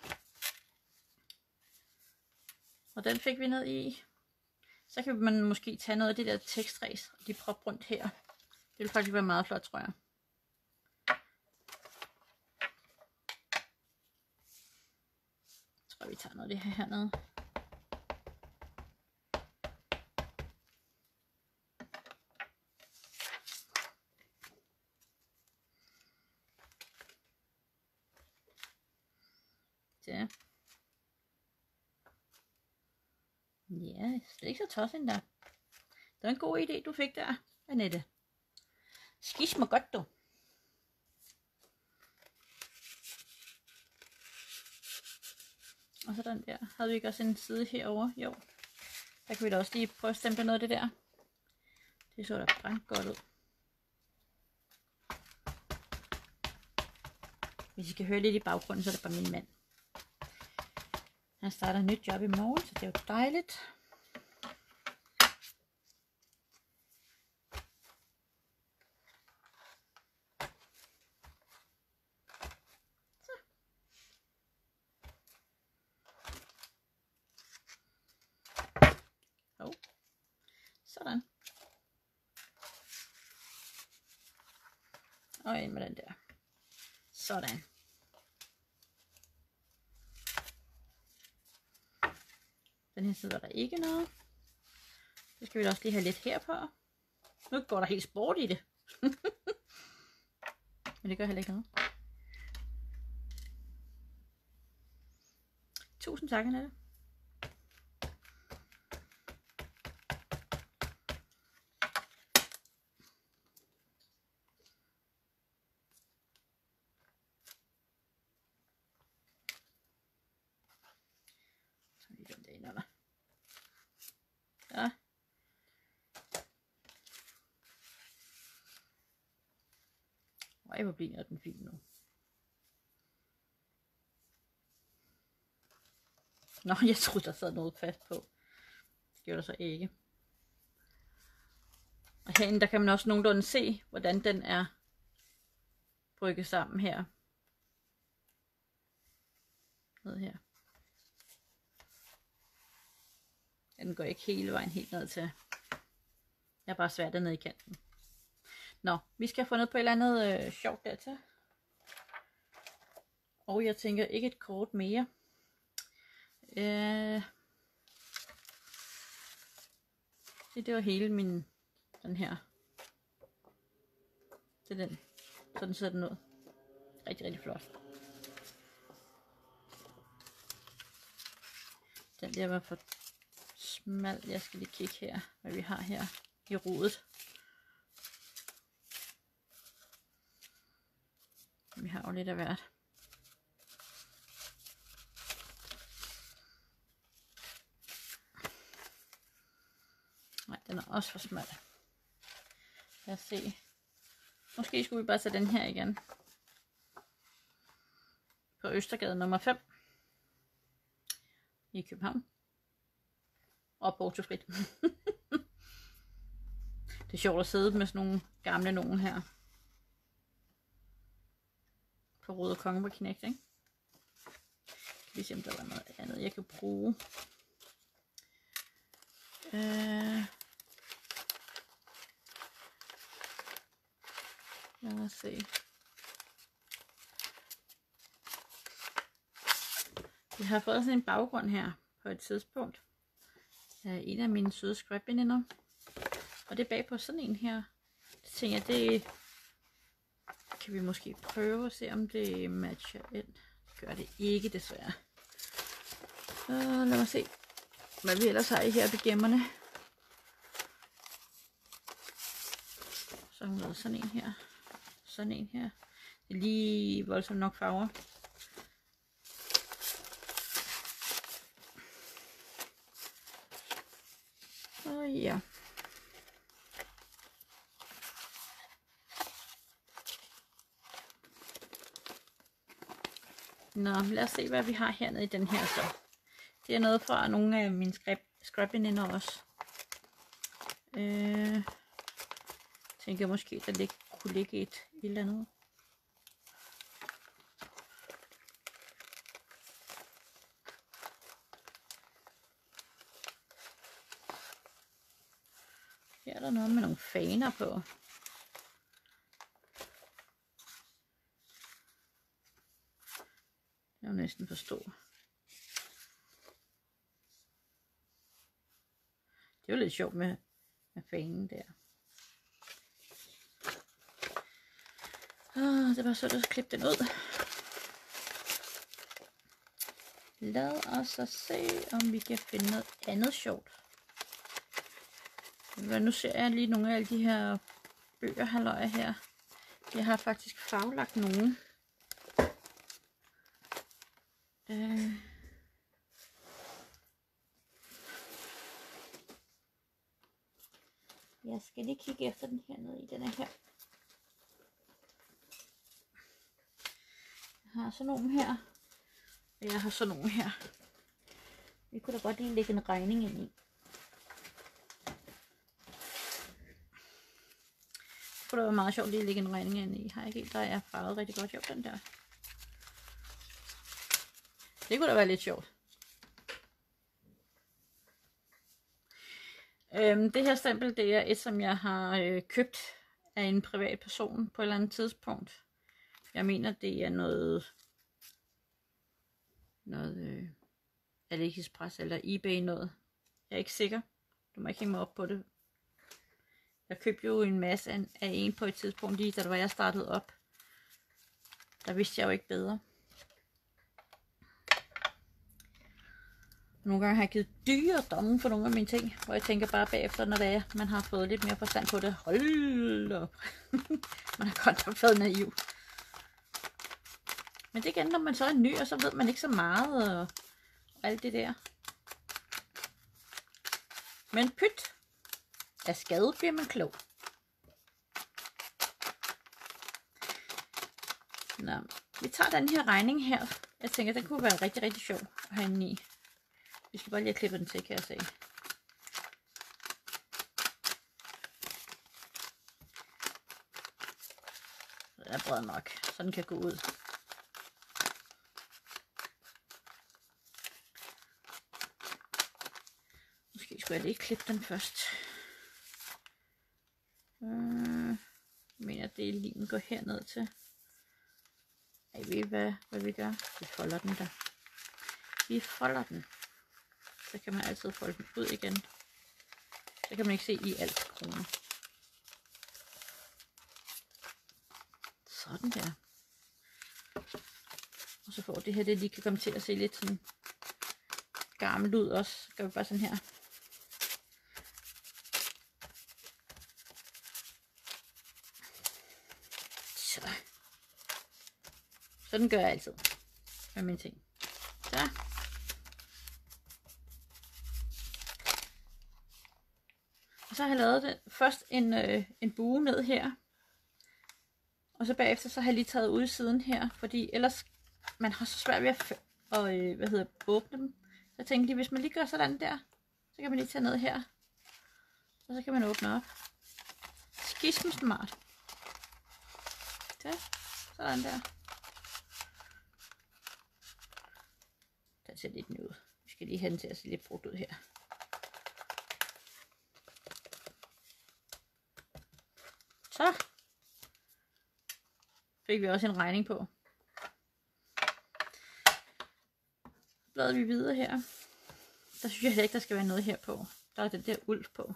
Og den fik vi ned i. Så kan man måske tage noget af det der tekstræs og de proppe rundt her. Det vil faktisk være meget flot, tror jeg. Jeg tror, vi tager noget af det her hernede. Ja. Ja, det er ikke så tosset endda. Det var en god idé, du fik der, Annette. Skis mig godt, du. Og så den der. Havde vi ikke også en side herover? Jo. Der kan vi da også lige prøve at stemple noget af det der. Det så da brændt godt ud. Hvis I kan høre lidt i baggrunden, så er det bare min mand. Han starter et nyt job i morgen, så det er jo dejligt. Så. Sådan. Og ind med den der. Sådan. Den her side var der ikke noget. Så skal vi da også lige have lidt her på. Nu går der helt sport i det. Men det gør heller ikke noget. Tusind tak, Annette. Så lige den der ind under. Ja. Ej, hvor bliver den fin nu. Nå, jeg troede, der sad noget fast på. Det gjorde der så ikke. Og herinde, der kan man også nogenlunde se, hvordan den er brygget sammen her. Ned her. Den går ikke hele vejen helt ned til. Jeg er bare svært ned i kanten. Nå, vi skal have fundet på et eller andet sjovt dertil. Og jeg tænker ikke et kort mere. Det var hele min, den her. Det er den. Sådan ser den ud. Rigtig, rigtig flot. Den der var for smal. Jeg skal lige kigge her, hvad vi har her i rodet. Vi har jo lidt af hvert. Nej, den er også for smal. Lad os se. Måske skulle vi bare tage den her igen. På Østergade nummer 5. I København. Og portofrit. Det er sjovt at sidde med sådan nogle gamle nogen her. På Rød og Konge på Kinect, ikke? Lige se om der var noget andet jeg kan bruge. Lad os se. Vi har fået sådan en baggrund her på et tidspunkt. en af mine søde scrapveninder. Og det er bag på sådan en her. Det tænker jeg, det kan vi måske prøve at se, om det matcher ind. Det gør det ikke, desværre. Lad mig se, hvad vi ellers har i her på gemmerne. Så har hun lavet sådan en her. Sådan en her. Det er lige voldsomt nok farver. Ja. Nå, lad os se, hvad vi har hernede i den her så. Det er noget fra nogle af mine scrapveninder også. Tænker måske, der kunne ligge et eller andet. Her er der noget med nogle faner på. Jeg kan næsten forstå. Det er jo lidt sjovt med fanen der. Det var så, at klippe den ud. Lad os så se, om vi kan finde noget andet sjovt. Nu ser jeg lige nogle af alle de her bøger, halløjer her. Jeg har faktisk farvelagt nogle. Jeg skal lige kigge efter den her nede i den her. Jeg har sådan nogle her. Og jeg har sådan nogle her. Vi kunne da godt lige lægge en regning ind i. Det kunne da være meget sjovt lige at lægge en regning ind i. Har jeg ikke, der er farvet rigtig godt. Jo, den der. Det kunne da være lidt sjovt. Det her stempel, det er et, som jeg har købt af en privat person på et eller andet tidspunkt. Jeg mener, det er noget AliExpress eller eBay noget. Jeg er ikke sikker. Du må ikke hænge mig op på det. Jeg købte jo en masse af en på et tidspunkt, lige da jeg startede op. Der vidste jeg jo ikke bedre. Nogle gange har jeg givet dyre domme for nogle af mine ting, hvor jeg tænker bare bagefter, når det er, man har fået lidt mere forstand på det. Hold op. Man har godt nok været naiv. Men det igen, når man så er ny, og så ved man ikke så meget og alt det der. Men pyt. Af skade bliver man klog. Nå, vi tager den her regning her. Jeg tænker, den kunne være rigtig, rigtig sjov at have inde i. Vi skal bare lige have klippet den til, kan jeg se. Det er bred nok. Sådan kan gå ud. Måske skulle jeg lige klippe den først. Jeg mener, det er limen går herned til. Jeg ved hvad vi gør. Vi folder den der. Vi folder den. Så kan man altid folde den ud igen. Så kan man ikke se i alt kroner. Sådan der. Og så får det her, det lige kan komme til at se lidt sådan gammelt ud også. Så gør vi bare sådan her. Så. Sådan gør jeg altid med mine ting. Så. Og så har jeg lavet det først en bue ned her. Og så bagefter så har jeg lige taget ud siden her, fordi ellers man har så svært ved at åbne dem. Så jeg tænkte lige, hvis man lige gør sådan der, så kan man lige tage ned her. Og så kan man åbne op. Skisme smart. Så, sådan der. Den ser lidt ny ud. Vi skal lige have den til at se lidt brugt ud her. Så fik vi også en regning på. Bladrer vi videre her. Der synes jeg heller ikke, der skal være noget her på. Der er den der uld på.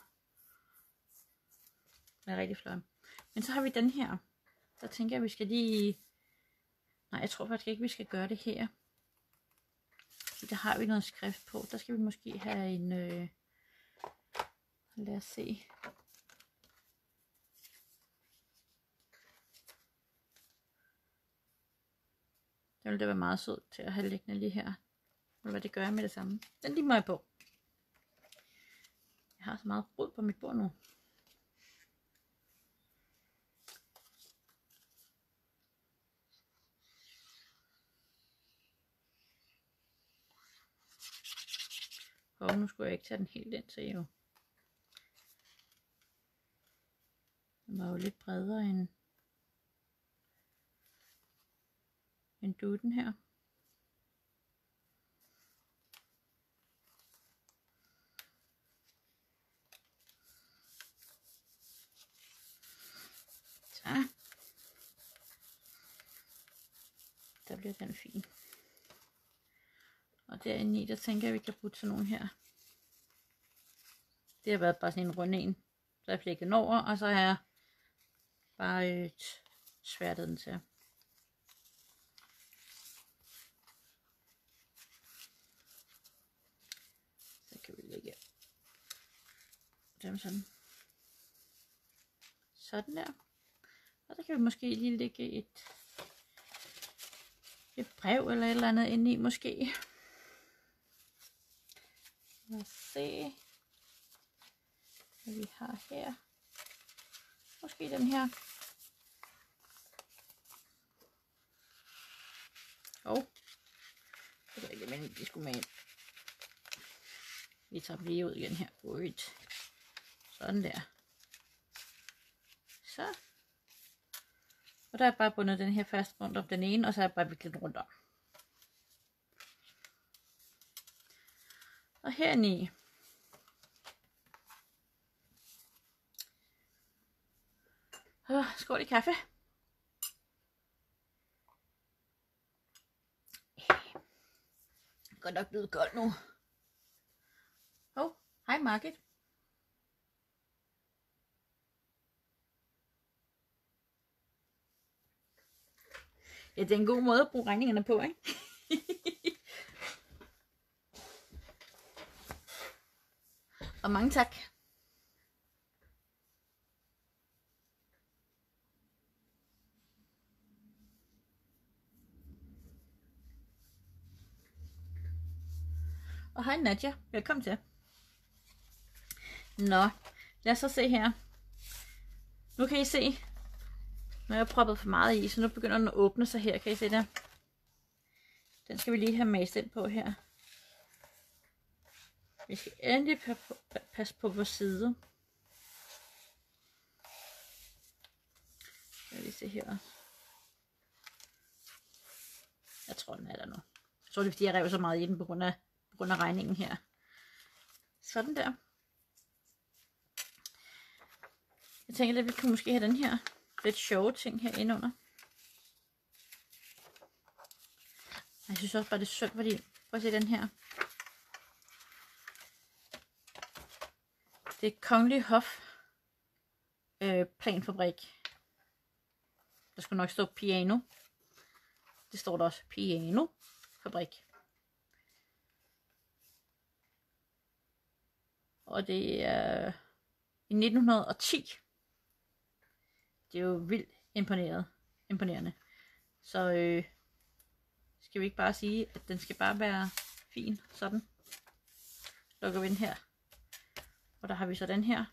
Den er rigtig flot. Men så har vi den her. Der tænker jeg, at vi skal lige... Nej, jeg tror faktisk ikke, vi skal gøre det her. Så der har vi noget skrift på. Der skal vi måske have en... Lad os se. Det ville da være meget sødt til at have liggende lige her. Hvad det gør jeg med det samme. Den lige må jeg på. Jeg har så meget rod på mit bord nu. Og nu skulle jeg ikke tage den helt ind til jo. Den var jo lidt bredere end duden her. Så. Der bliver den fin. Og derinde i, der tænker jeg, at vi kan putte sådan nogle her. Det har været bare sådan en rund en. Så har jeg flækket den over, og så har jeg bare sværtet den til. Så kan vi lægge dem sådan. Sådan der. Og så kan vi måske lige lægge et brev eller et eller andet inde i måske. Lad os se, hvad vi har her. Måske den her. Det er ikke meningen, de skulle med ind. Vi tager dem lige ud igen her. Sådan der. Så. Og der er bare bundet den her fast rundt om den ene, og så er jeg bare viklet den rundt om. Og herinde skål i kaffe. Godt nok blevet koldt nu. Hej Margit. Ja, det er en god måde at bruge regningerne på, ikke? Og mange tak. Og hej Nadja, velkommen til. Nå, lad os så se her. Nu kan I se, nu har jeg proppet for meget i, så nu begynder den at åbne sig her. Kan I se det? Den skal vi lige have mast ind på her. Vi skal endelig passe på vores side. Jeg vil lige se her. Jeg tror, den er der nu. Jeg tror, det er fordi, jeg rev så meget i den på grund af regningen her. Sådan der. Jeg tænker, at vi kan måske have den her lidt sjove ting her inde under. Jeg synes også bare, det er sødt, fordi prøv at se den her. Det er Kongelig Hof Planfabrik. Der skulle nok stå piano. Det står der også, piano fabrik. Og det er i 1910. Det er jo vildt imponerende. Så skal vi ikke bare sige, at den skal bare være fin, sådan. Lukker vi den her. Og der har vi så den her.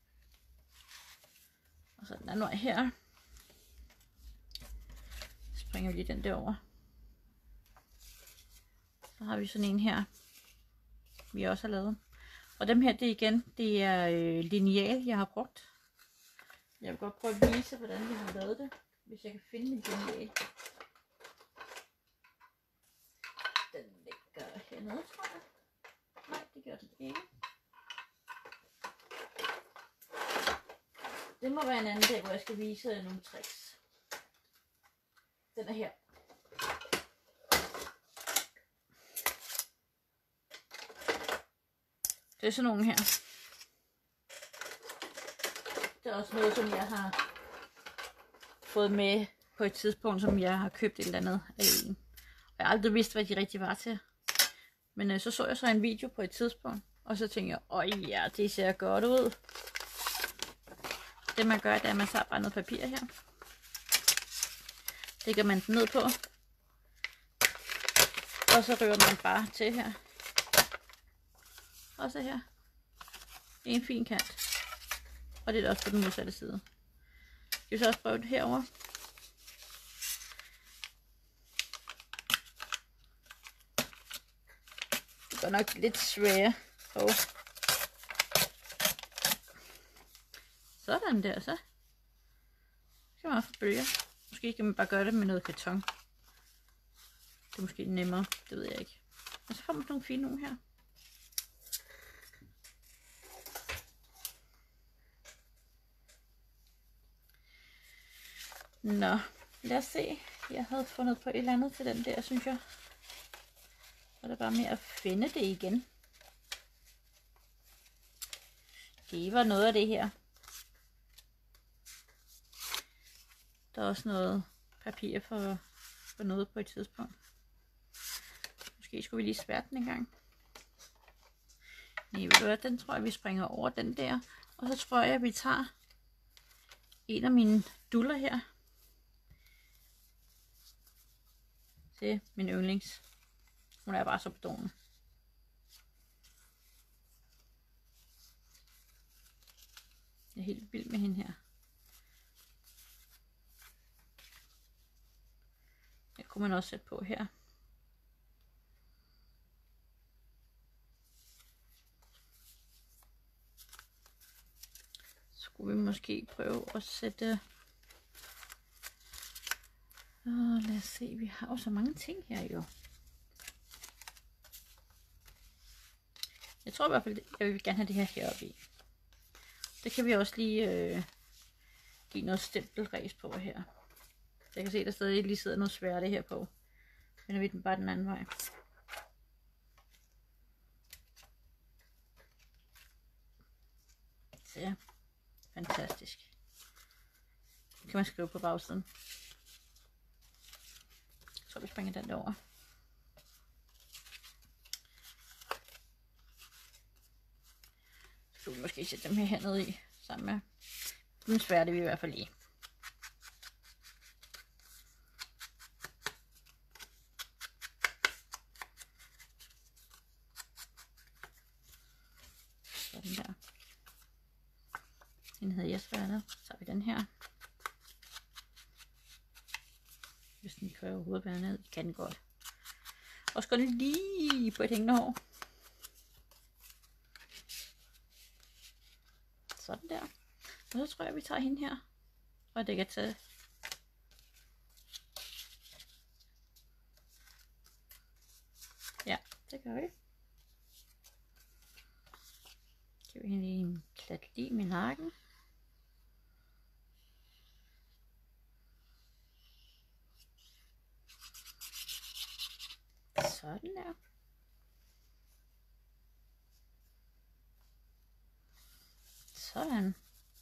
Og så den anden vej her. Så springer vi lige den derover. Så har vi sådan en her, vi også har lavet. Og dem her, det er lineal, jeg har brugt. Jeg vil godt prøve at vise, hvordan jeg har lavet det, hvis jeg kan finde min lineal. Den ligger hernede, tror jeg. Nej, det gør den ikke. Det må være en anden dag, hvor jeg skal vise nogle tricks. Den er her. Det er sådan nogle her. Det er også noget, som jeg har fået med på et tidspunkt, som jeg har købt et eller andet af en. Og jeg har aldrig vidst, hvad de rigtig var til. Men så jeg så en video på et tidspunkt, og så tænkte jeg, åh ja, det ser godt ud. Det man gør, det er, at man tager bare noget papir her. Lægger man den ned på. Og så rører man bare til her. Og så her. En fin kant. Og det er også på den modsatte side. Jeg vil så også prøve det herover. Det er nok lidt svært. Sådan der, så kan man få bølger. Måske kan man bare gøre det med noget karton. Det er måske nemmere, det ved jeg ikke. Og så får man nogle fine nogle her. Nå, lad os se. Jeg havde fundet på et eller andet til den der, synes jeg. Og det er bare med at finde det igen. Det var noget af det her. Der er også noget papir for noget på et tidspunkt. Måske skulle vi lige sværte den en gang. Nej, ved du hvad, den tror jeg, vi springer over den der. Og så tror jeg, at vi tager en af mine duller her. Det er min yndlings. Hun er bare så bedårende. Jeg er helt vild med hende her. Det kunne man også sætte på her. Så skulle vi måske prøve at sætte... lad os se, vi har jo så mange ting her jo. Jeg tror i hvert fald, jeg vil gerne have det her heroppe i. Det kan vi også lige give noget stempelræs på her. Jeg kan se, der stadig lige sidder noget sværte her på. Men vi den bare den anden vej. Så fantastisk. Det kan man skrive på bagsiden. Så vi springer den derover. Så kan vi måske sætte dem her hernede i sammen med. Den sværte vi i hvert fald i. Sådan der. Den hedder jeg sværte. Så tager vi den her. Hvis den kan overhovedet være ned, kan den godt. Og skal den lige på et hængende hår. Sådan der. Og så tror jeg, vi tager hende her. Og det kan tage. Ja, det gør vi. Giver vi hende lige en klat lim i nakken. Sådan der. Sådan.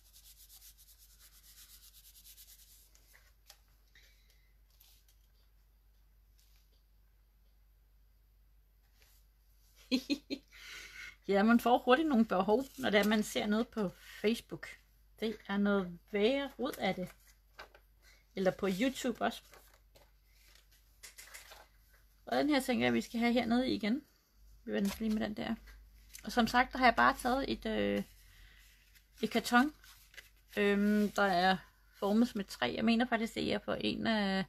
Ja, man får hurtigt nogle behov, når det er, man ser noget på Facebook. Det er noget værre rod af det. Eller på YouTube også. Og den her tænker jeg, at vi skal have hernede igen. Vi vender lige med den der. Og som sagt, der har jeg bare taget et karton, der er formet som et træ. Jeg mener faktisk, det er på en af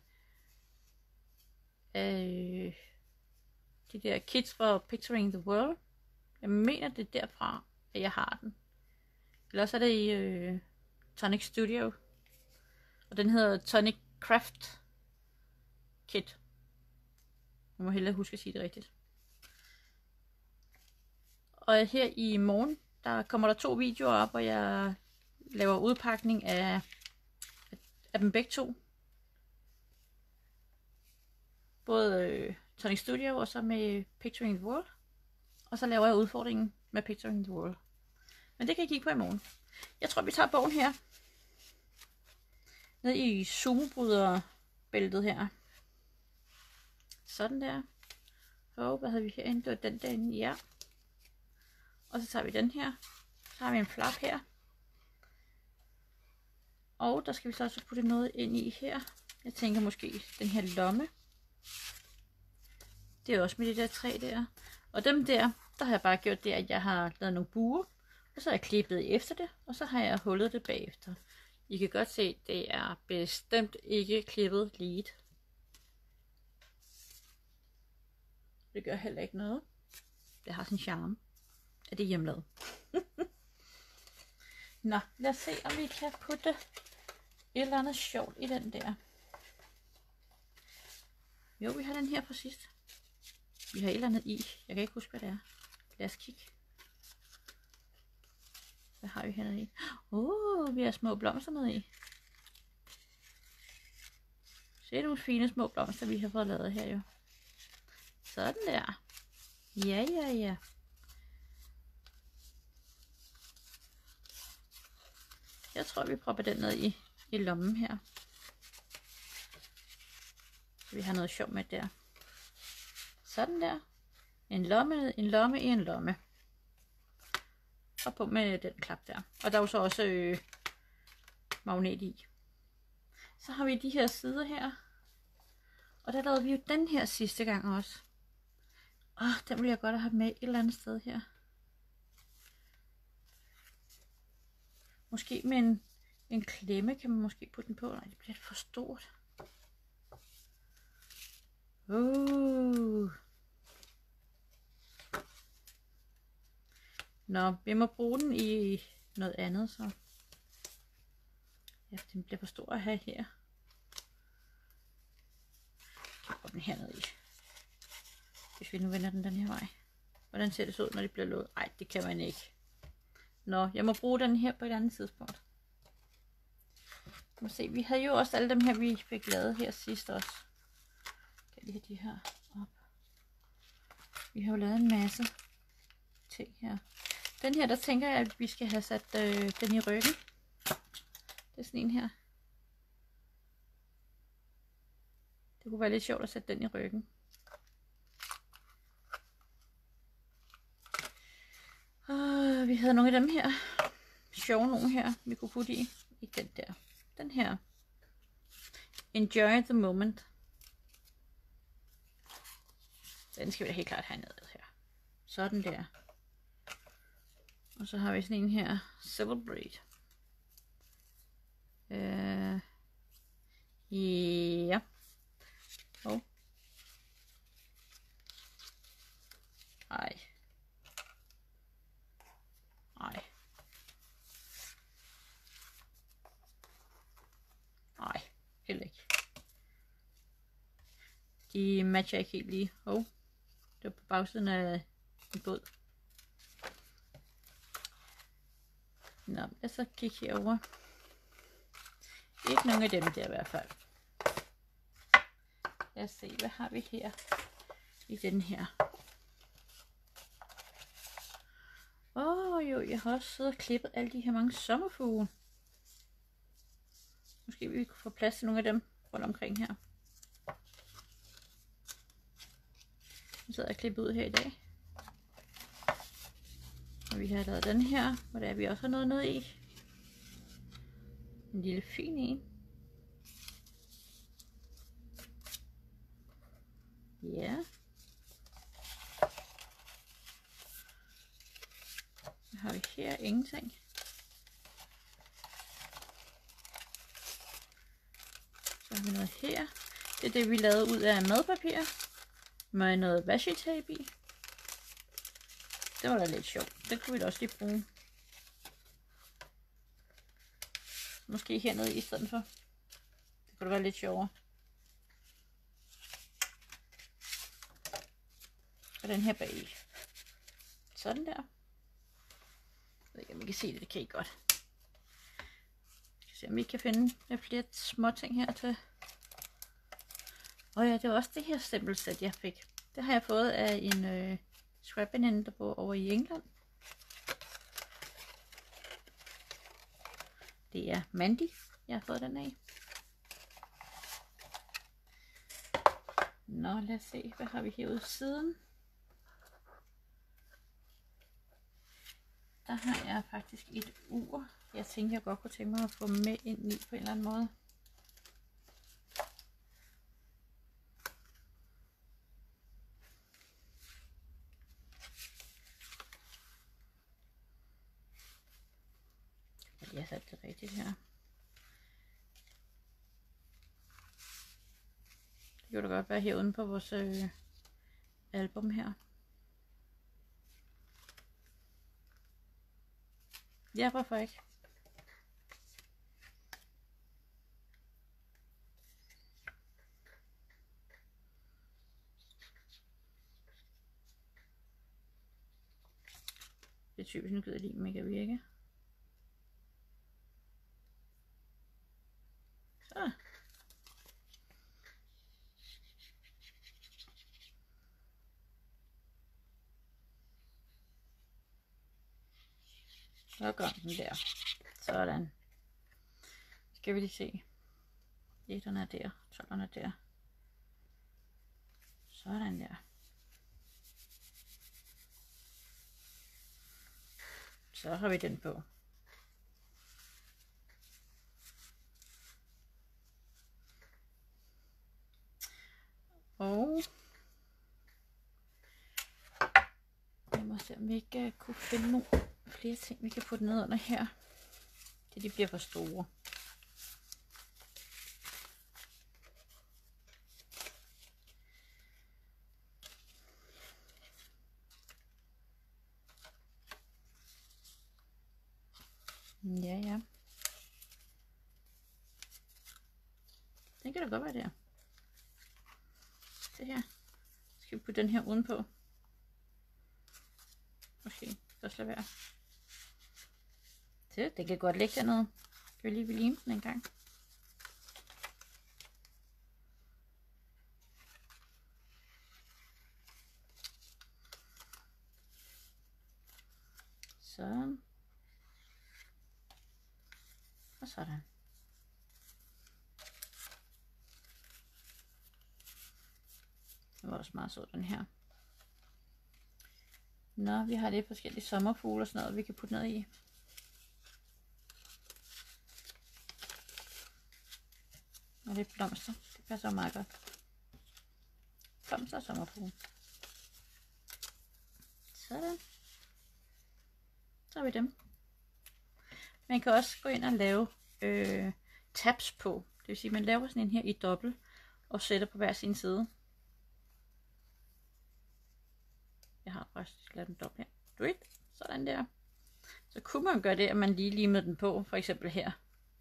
de der kits for Picturing the World. Jeg mener, det er derfra, at jeg har den. Eller også er det i Tonic Studio. Og den hedder Tonic Craft Kit. Jeg må hellere huske at sige det rigtigt. Og her i morgen, der kommer der 2 videoer op, hvor jeg laver udpakning af dem begge to. Både Tonic Studio og så med Picturing the World. Og så laver jeg udfordringen med Picture in the Wall. Men det kan I kigge på i morgen. Jeg tror, vi tager bogen her. Ned i zoombryderbæltet her. Sådan der. Hvad havde vi herinde? Det var den derinde, ja. Og så tager vi den her. Så har vi en flap her. Og der skal vi så også putte noget ind i her. Jeg tænker måske den her lomme. Det er også med de der 3 der. Og dem der har jeg bare gjort det, at jeg har lavet nogle buer. Og så har jeg klippet efter det, og så har jeg hullet det bagefter. I kan godt se, at det er bestemt ikke klippet lige. Det gør heller ikke noget. Det har sin charme. Er det hjemmelavet? Nå, lad os se, om vi kan putte et eller andet sjovt i den der. Jo, vi har den her på sidst. Vi har et eller andet i. Jeg kan ikke huske, hvad det er. Lad os kigge. Hvad har vi hernede i? Vi har små blomster nede i. Se nogle fine små blomster, vi har fået lavet her jo. Sådan der. Ja. Jeg tror, vi propper den ned i lommen her. Så vi har noget sjovt med der. Sådan der. En lomme i en lomme. Og på med den klap der. Og der er jo så også magnet i. Så har vi de her sider her. Og der lavede vi jo den her sidste gang også. Den vil jeg godt have med et eller andet sted her. Måske med en klemme kan man måske putte den på. Nej, det bliver for stort. Nå, vi må bruge den i noget andet, så. Ja, den bliver for stor at have her. Jeg kan den hernede i. Hvis vi nu vender den her vej. Hvordan ser det så ud, når det bliver lukket? Nej, det kan man ikke. Nå, jeg må bruge den her på et andet tidspunkt. Må se, vi havde jo også alle dem her, vi fik lavet her sidst også. Kan lige have de her op. Vi har jo lavet en masse ting her. Den her, der tænker jeg, at vi skal have sat den i ryggen. Det er sådan en her. Det kunne være lidt sjovt at sætte den i ryggen. Og vi havde nogle af dem her. Sjove nogle her, vi kunne putte i den der. Den her. Enjoy the moment. Den skal vi da helt klart have ned her. Sådan der. Og så har vi sådan en her. Celebrate. Ja. Ej. Heller ikke. De matcher ikke helt lige. Det var på bagsiden af en båd. Nå, lad os så kigge herover. Ikke nogen af dem der i hvert fald. Lad os se, hvad har vi her i den her. Jo, jeg har også siddet og klippet alle de her mange sommerfugle. Måske vi kunne få plads til nogle af dem rundt omkring her. Nu sidder jeg klippet ud her i dag. Og vi har lavet den her, hvor der vi også har noget ned i. En lille fin en. Ja. Så har vi her ingenting. Så har vi noget her. Det er det, vi lavede ud af madpapir. Med noget washi-tape i. Det var da lidt sjovt. Det kunne vi da også lige bruge. Måske hernede i stedet for. Det kunne da være lidt sjovere. Og den her bag. Sådan der. Jeg ved ikke, om I kan se det. Det kan I godt. Jeg skal se, om I kan finde lidt flere små ting her til. Ja, det var også det her stempelsæt, jeg fik. Det har jeg fået af en scrapveninde, der bor over i England. Det er Mandy, jeg har fået den af. Nå, lad os se, hvad har vi herude siden. Der har jeg faktisk et ur, jeg tænker, jeg godt kunne tænke mig at få med ind i på en eller anden måde. Jeg har sat det rigtigt her. Det kunne da godt være her uden på vores album her. Ja, hvorfor ikke? Det er typisk, nu gider jeg lige, men kan virke. Så. Så gør den der. Sådan. Skal vi lige se. 1'erne er der, 12'erne er der. Sådan der. Så har vi den på. Og jeg må se, om vi ikke kunne finde nogle flere ting, vi kan putte ned under her. Det de bliver for store. Ja. Det kan da godt være der. Se her. Skal vi putte den her udenpå? Måske. Så lad være. Se, det kan godt ligge dernede. Skal vi lige lime den en gang? Sådan. Og sådan. Det var også meget sød, den her. Nå, vi har lidt forskellige sommerfugle og sådan noget, vi kan putte ned i. Og lidt blomster. Det passer meget godt. Blomster og sommerfugle. Sådan. Så har vi dem. Man kan også gå ind og lave tabs på. Det vil sige, at man laver sådan en her i dobbelt og sætter på hver sin side. Jeg har faktisk lavet den dobbelt her. Sådan der. Så kunne man gøre det, at man lige limede den på, for eksempel her.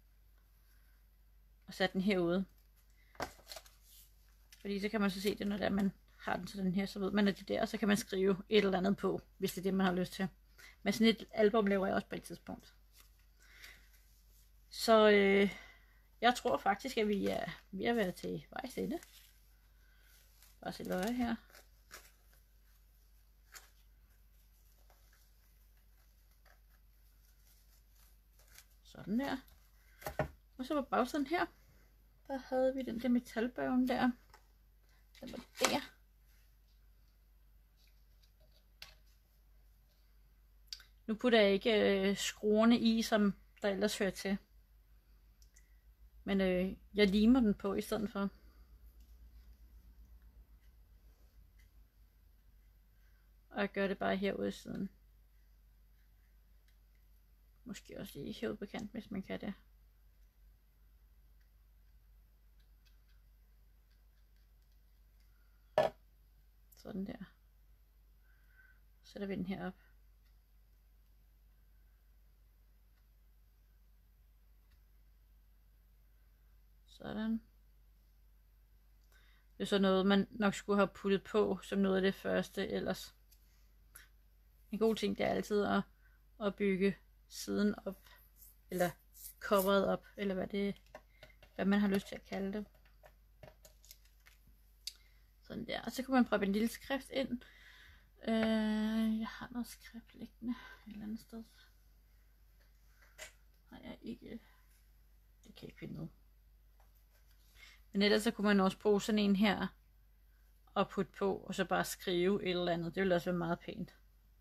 Og sætte den herude. Fordi så kan man så se det, når der man har den sådan her, så ved man, at det der, og så kan man skrive et eller andet på, hvis det er det, man har lyst til. Men sådan et album laver jeg også på et tidspunkt. Så jeg tror faktisk, at vi er ved at være til vejs ende. Bare se løje her. Sådan der. Og så på bagsiden her, der havde vi den der metalbøven der. Den var der. Nu putter jeg ikke skruerne i, som der ellers hører til. Men jeg limer den på i stedet for. Og jeg gør det bare herude i siden. Måske også lige herude på kanten, hvis man kan det. Sådan der. Så sætter vi den her op. Sådan. Det er så noget, man nok skulle have puttet på som noget af det første ellers. En god ting, det er altid at bygge siden op, eller coveret op, eller hvad man har lyst til at kalde det. Sådan der. Og så kan man prøve en lille skrift ind. Jeg har noget skrift liggende et eller andet sted. Har jeg ikke. kan ikke finde noget. Men ellers så kunne man også bruge sådan en her og putte på, og så bare skrive et eller andet. Det ville også være meget pænt.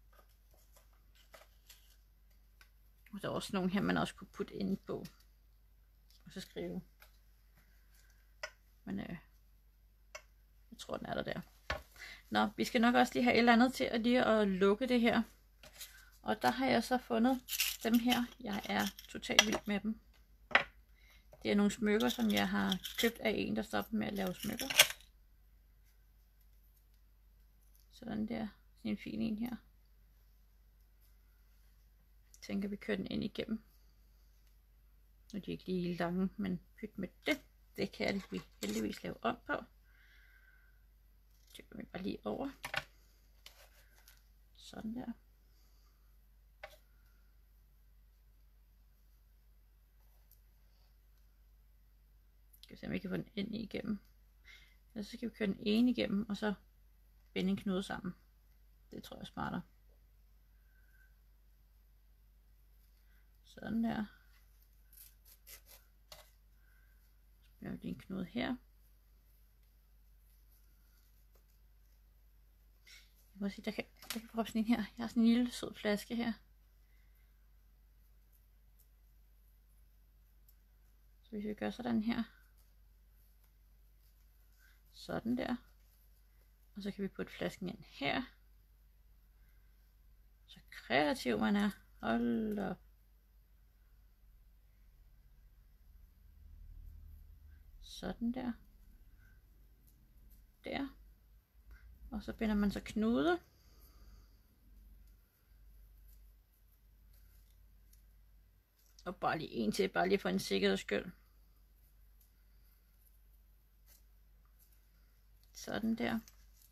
Og der er også nogle her, man også kunne putte ind på. Og så skrive. Men jeg tror, den er der. Nå, vi skal nok også lige have et eller andet til at lukke det her. Og der har jeg så fundet dem her. Jeg er totalt vild med dem. Det er nogle smykker, som jeg har købt af en, der stopper med at lave smykker. Sådan der. Sådan en fin en her. Jeg tænker, vi kører den ind igennem. Nu er de ikke lige lange, men pyt med det. Det kan vi heldigvis lave om på. Det går vi bare lige over. Sådan der. Skal vi se, om vi kan få den ind igennem. Og så skal vi køre den ene igennem, og så binde en knude sammen. Det tror jeg er smartere. Sådan der. Så bliver det en knude her. Jeg må sige, der kan proppe sådan en her. Jeg har sådan en lille sød flaske her. Så hvis vi gør sådan her. Sådan der. Og så kan vi putte flasken ind her. Så kreativ man er. Hold op. Sådan der. Der. Og så binder man så knude. Og bare lige en til, bare lige for en sikkerheds skyld. Sådan der.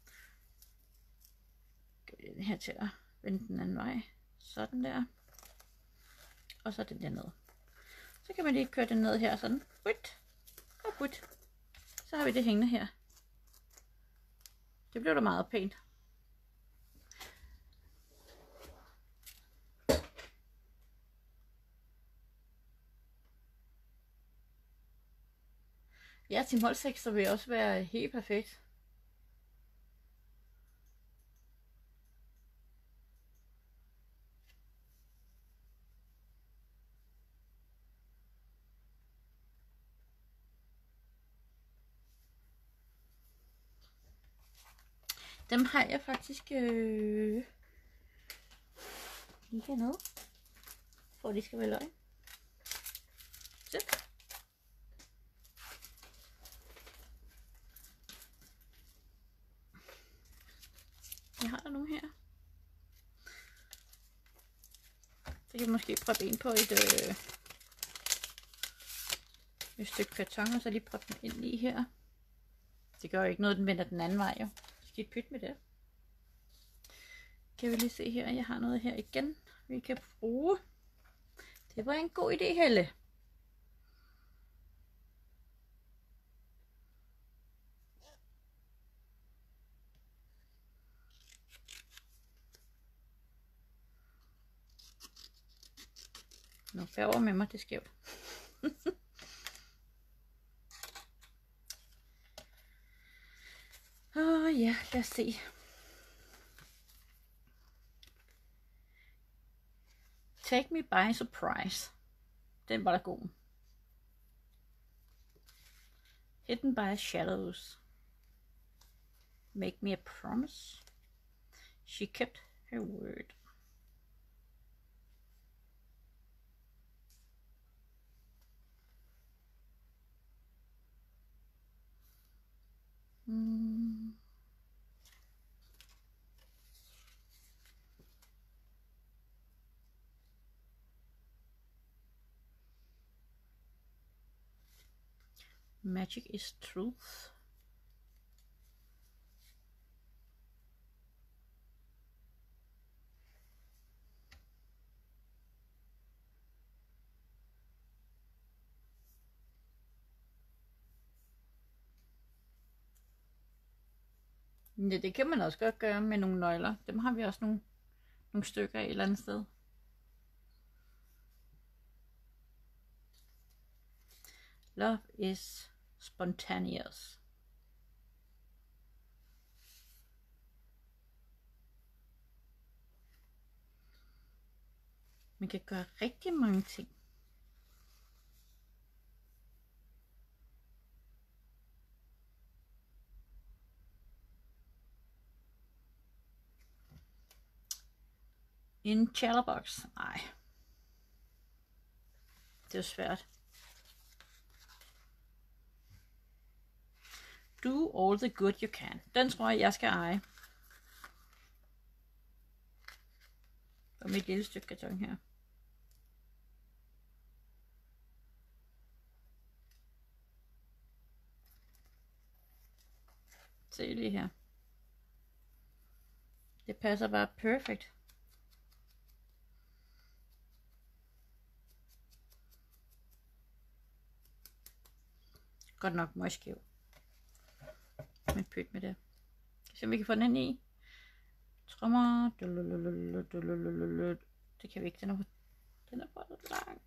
Gør den her til at vende den anden vej. Sådan der. Og så den der ned. Så kan man lige køre den ned her sådan. But. Og but. Så har vi det hængende her. Det blev da meget pænt. Ja, til målsæk, så vil det også være helt perfekt. Dem har jeg faktisk lige hernede, for de skal være løgn. Så. Jeg har der nogle her. Så kan jeg måske proppe en på et stykke karton, og så lige proppe den ind lige her. Det gør jo ikke noget, den vender den anden vej jo. Skidt pyt med det. Kan vi lige se her, jeg har noget her igen, vi kan bruge. Det var en god idé, Helle. Nå, færger med mig, det er skævt. Ja, lad os se. Take me by surprise. Den var da god. Hidden by shadows. Make me a promise. She kept her word. Magic is truth. Ja, det kan man også godt gøre med nogle nøgler. Dem har vi også nogle stykker af et eller andet sted. Love is spontaneous. Man kan gøre rigtig mange ting. En chatterbox. Nej. Det er svært. Do all the good you can. Den tror jeg skal eje. Og mit lille stykke karton her. Se lige her. Det passer bare perfekt. Godt nok møgskæv. Men pyt med det. Så vi kan få den ind i. Trommer. Det kan vi ikke. Den er bare lidt lang.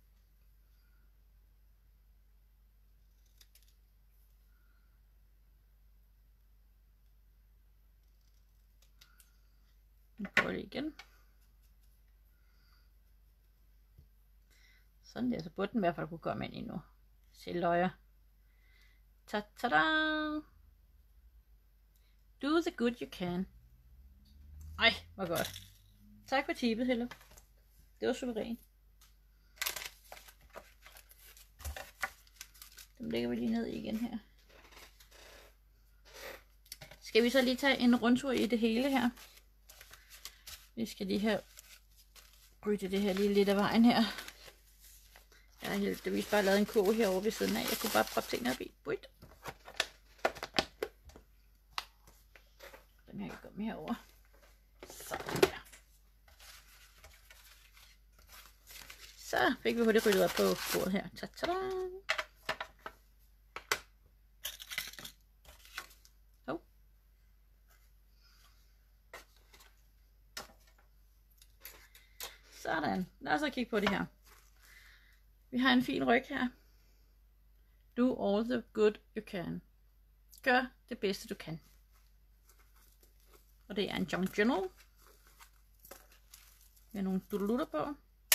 Nu prøver det igen. Sådan der. Så burde den i hvert fald kunne komme ind i nu. Se løjer. Ta-ta-da! Do the good you can. Ej, hvor godt. Tak for tippet, Helle. Det var suveræn. Dem lægger vi lige ned igen her. Skal vi så lige tage en rundtur i det hele her? Vi skal lige have ryddet det her lige lidt af vejen her. Jeg har heldigvis bare lavet en koge herovre ved siden af. Jeg kunne bare proppe tingene op i. Buit. Den her kan komme herover. Sådan der. Så fik vi hurtigt ryddet op på bordet her. Ta-ta-da! Hov. Sådan. Lad os så kigge på det her. Vi har en fin ryg her. Do all the good you can. Gør det bedste du kan. Og det er en junk journal. Med nogle dudelutter på.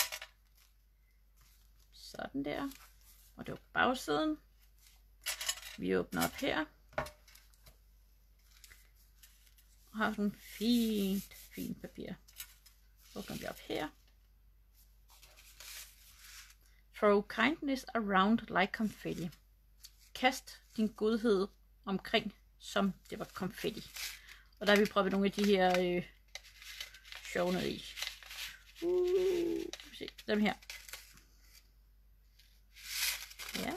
Sådan der. Og det var bagsiden. Vi åbner op her. Og har sådan fint papir. Åbner vi op her. Throw kindness around like confetti. Kast din godhed omkring, som det var konfetti. Og der har vi prøvet nogle af de her sjove ned i. Se, dem her. Ja.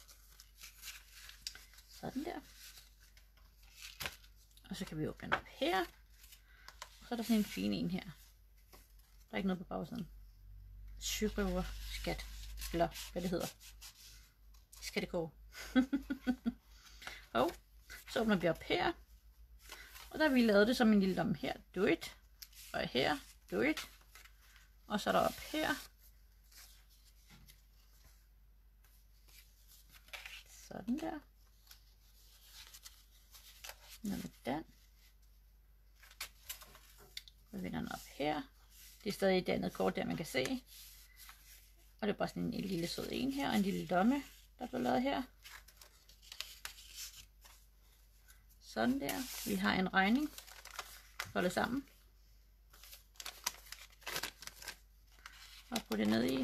Sådan der. Og så kan vi åbne den op her. Og så er der sådan en fin en her. Der er ikke noget på bagsiden. Syrøver skat. Eller hvad det hedder. Skal det gå? Og så åbner vi op her. Og der har vi lavet det som en lille lomme her. Do it. Og her. Do it. Og så er der op her. Sådan der. Noget med den. Og vender den op her. Det er stadig et andet kort der man kan se. Og det er bare sådan en lille sød en her, og en lille lomme, der er lavet her. Sådan der. Vi har en regning. Holdet sammen. Og putte det ned i.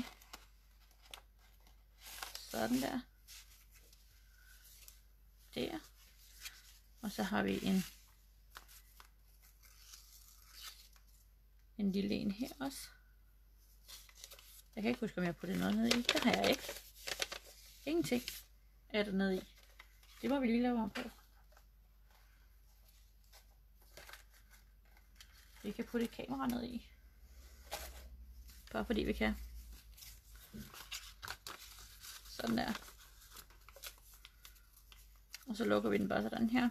Sådan der. Der. Og så har vi en lille en her også. Jeg kan ikke huske, om jeg puttede noget ned i. Det har jeg ikke. Ingenting er der nede i. Det må vi lige lave om på. Vi kan putte et kamera ned i. Bare fordi vi kan. Sådan der. Og så lukker vi den bare sådan her.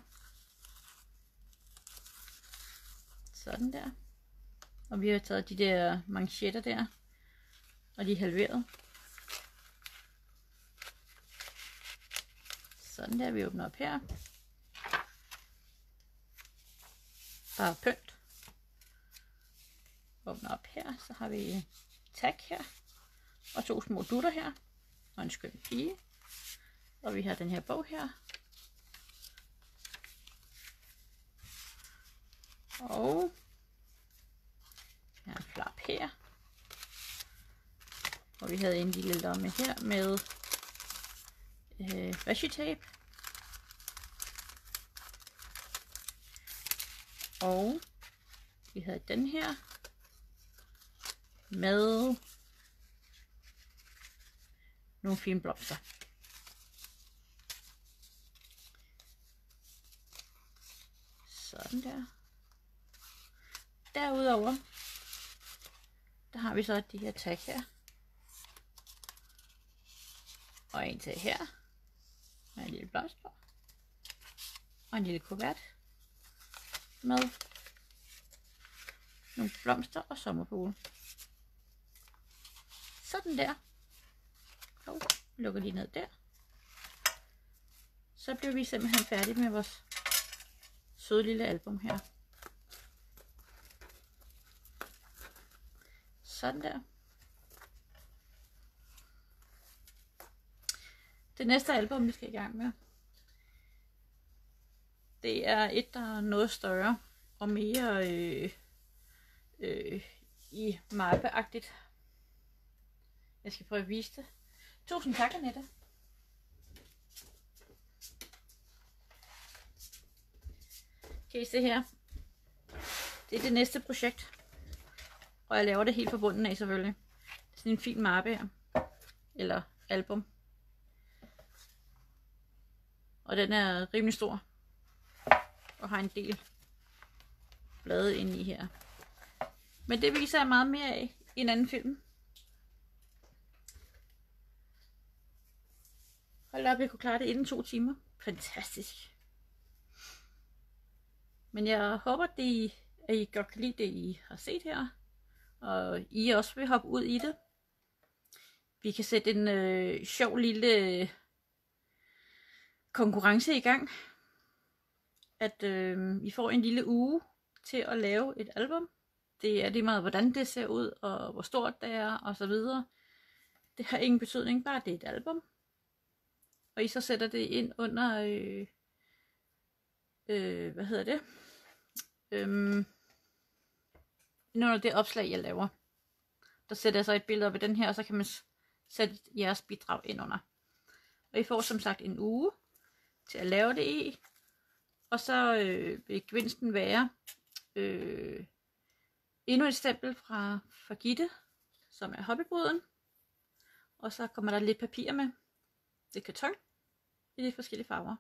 Sådan der. Og vi har taget de der manchetter der. Og de er halveret. Sådan der, vi åbner op her. Bare pynt. Åbner op her, så har vi tag her. Og 2 små dutter her. Og en skøn pige. Og vi har den her bog her. Og vi har en flap her. Og vi havde en lille lomme her med washi-tape. Og vi havde den her med nogle fine blomster. Sådan der. Derudover, der har vi så de her tag her. Og en til her. Med en lille blomst på. Og en lille kuvert. Med nogle blomster og sommerfugle. Sådan der. Og lukker lige ned der. Så bliver vi simpelthen færdige med vores søde lille album her. Sådan der. Det næste album, vi skal i gang med, det er et, der er noget større og mere i mappeagtigt. Jeg skal prøve at vise det. Tusind tak, Annette. Kan I se her? Det er det næste projekt. Og jeg laver det helt fra bunden af selvfølgelig. Det er sådan en fin mappe her. Eller album. Og den er rimelig stor. Og har en del blade inde i her. Men det viser jeg meget mere af i en anden film. Hold op, jeg kunne klare det inden 2 timer. Fantastisk. Men jeg håber, at I godt kan lide det, I har set her. Og I også vil hoppe ud i det. Vi kan sætte en sjov lille konkurrence i gang. At I får en lille uge til at lave et album. Det er lige meget, hvordan det ser ud, og hvor stort det er, og så videre. Det har ingen betydning, bare det er et album. Og I så sætter det ind under, hvad hedder det? Under det opslag, jeg laver. Der sætter jeg så et billede op i den her, og så kan man sætte jeres bidrag ind under. Og I får som sagt en uge til at lave det i. Og så vil gevinsten være endnu et stempel fra Gitte, som er hobbyboden. Og så kommer der lidt papir med. Det er karton i de forskellige farver.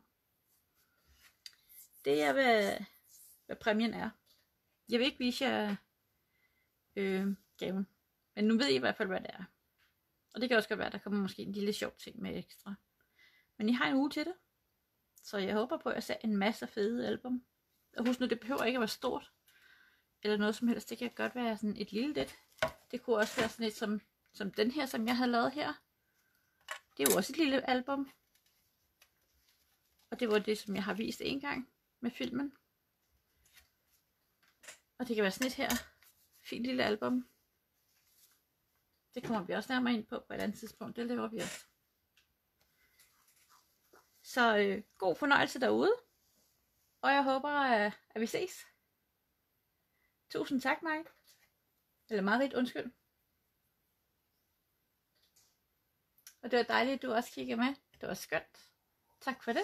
Det er, hvad præmien er. Jeg vil ikke vise jer gaven. Men nu ved I i hvert fald, hvad det er. Og det kan også godt være, at der kommer måske en lille sjov ting med ekstra. Men I har en uge til det. Så jeg håber på, at jeg ser en masse fede album. Og husk nu, det behøver ikke at være stort. Eller noget som helst. Det kan godt være sådan et lille lidt. Det kunne også være sådan et som den her, som jeg havde lavet her. Det er jo også et lille album. Og det var det, som jeg har vist en gang med filmen. Og det kan være sådan et her fint lille album. Det kommer vi også nærmere ind på et andet tidspunkt. Det laver vi også. Så god fornøjelse derude. Og jeg håber, at vi ses. Tusind tak, Marit. Eller Marit, undskyld. Og det var dejligt, at du også kiggede med. Det var skønt. Tak for det.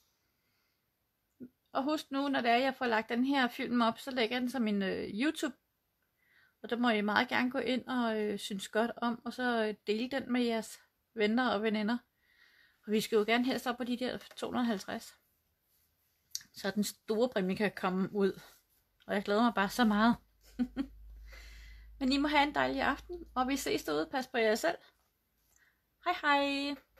Og husk nu, når det er, jeg får lagt den her film op, så lægger jeg den som en YouTube. Og der må I meget gerne gå ind og synes godt om, og så dele den med jeres venner og veninder. Og vi skal jo gerne helst op på de der 250. Så den store præmie kan komme ud. Og jeg glæder mig bare så meget. Men I må have en dejlig aften, og vi ses derude. Pas på jer selv. Hej hej.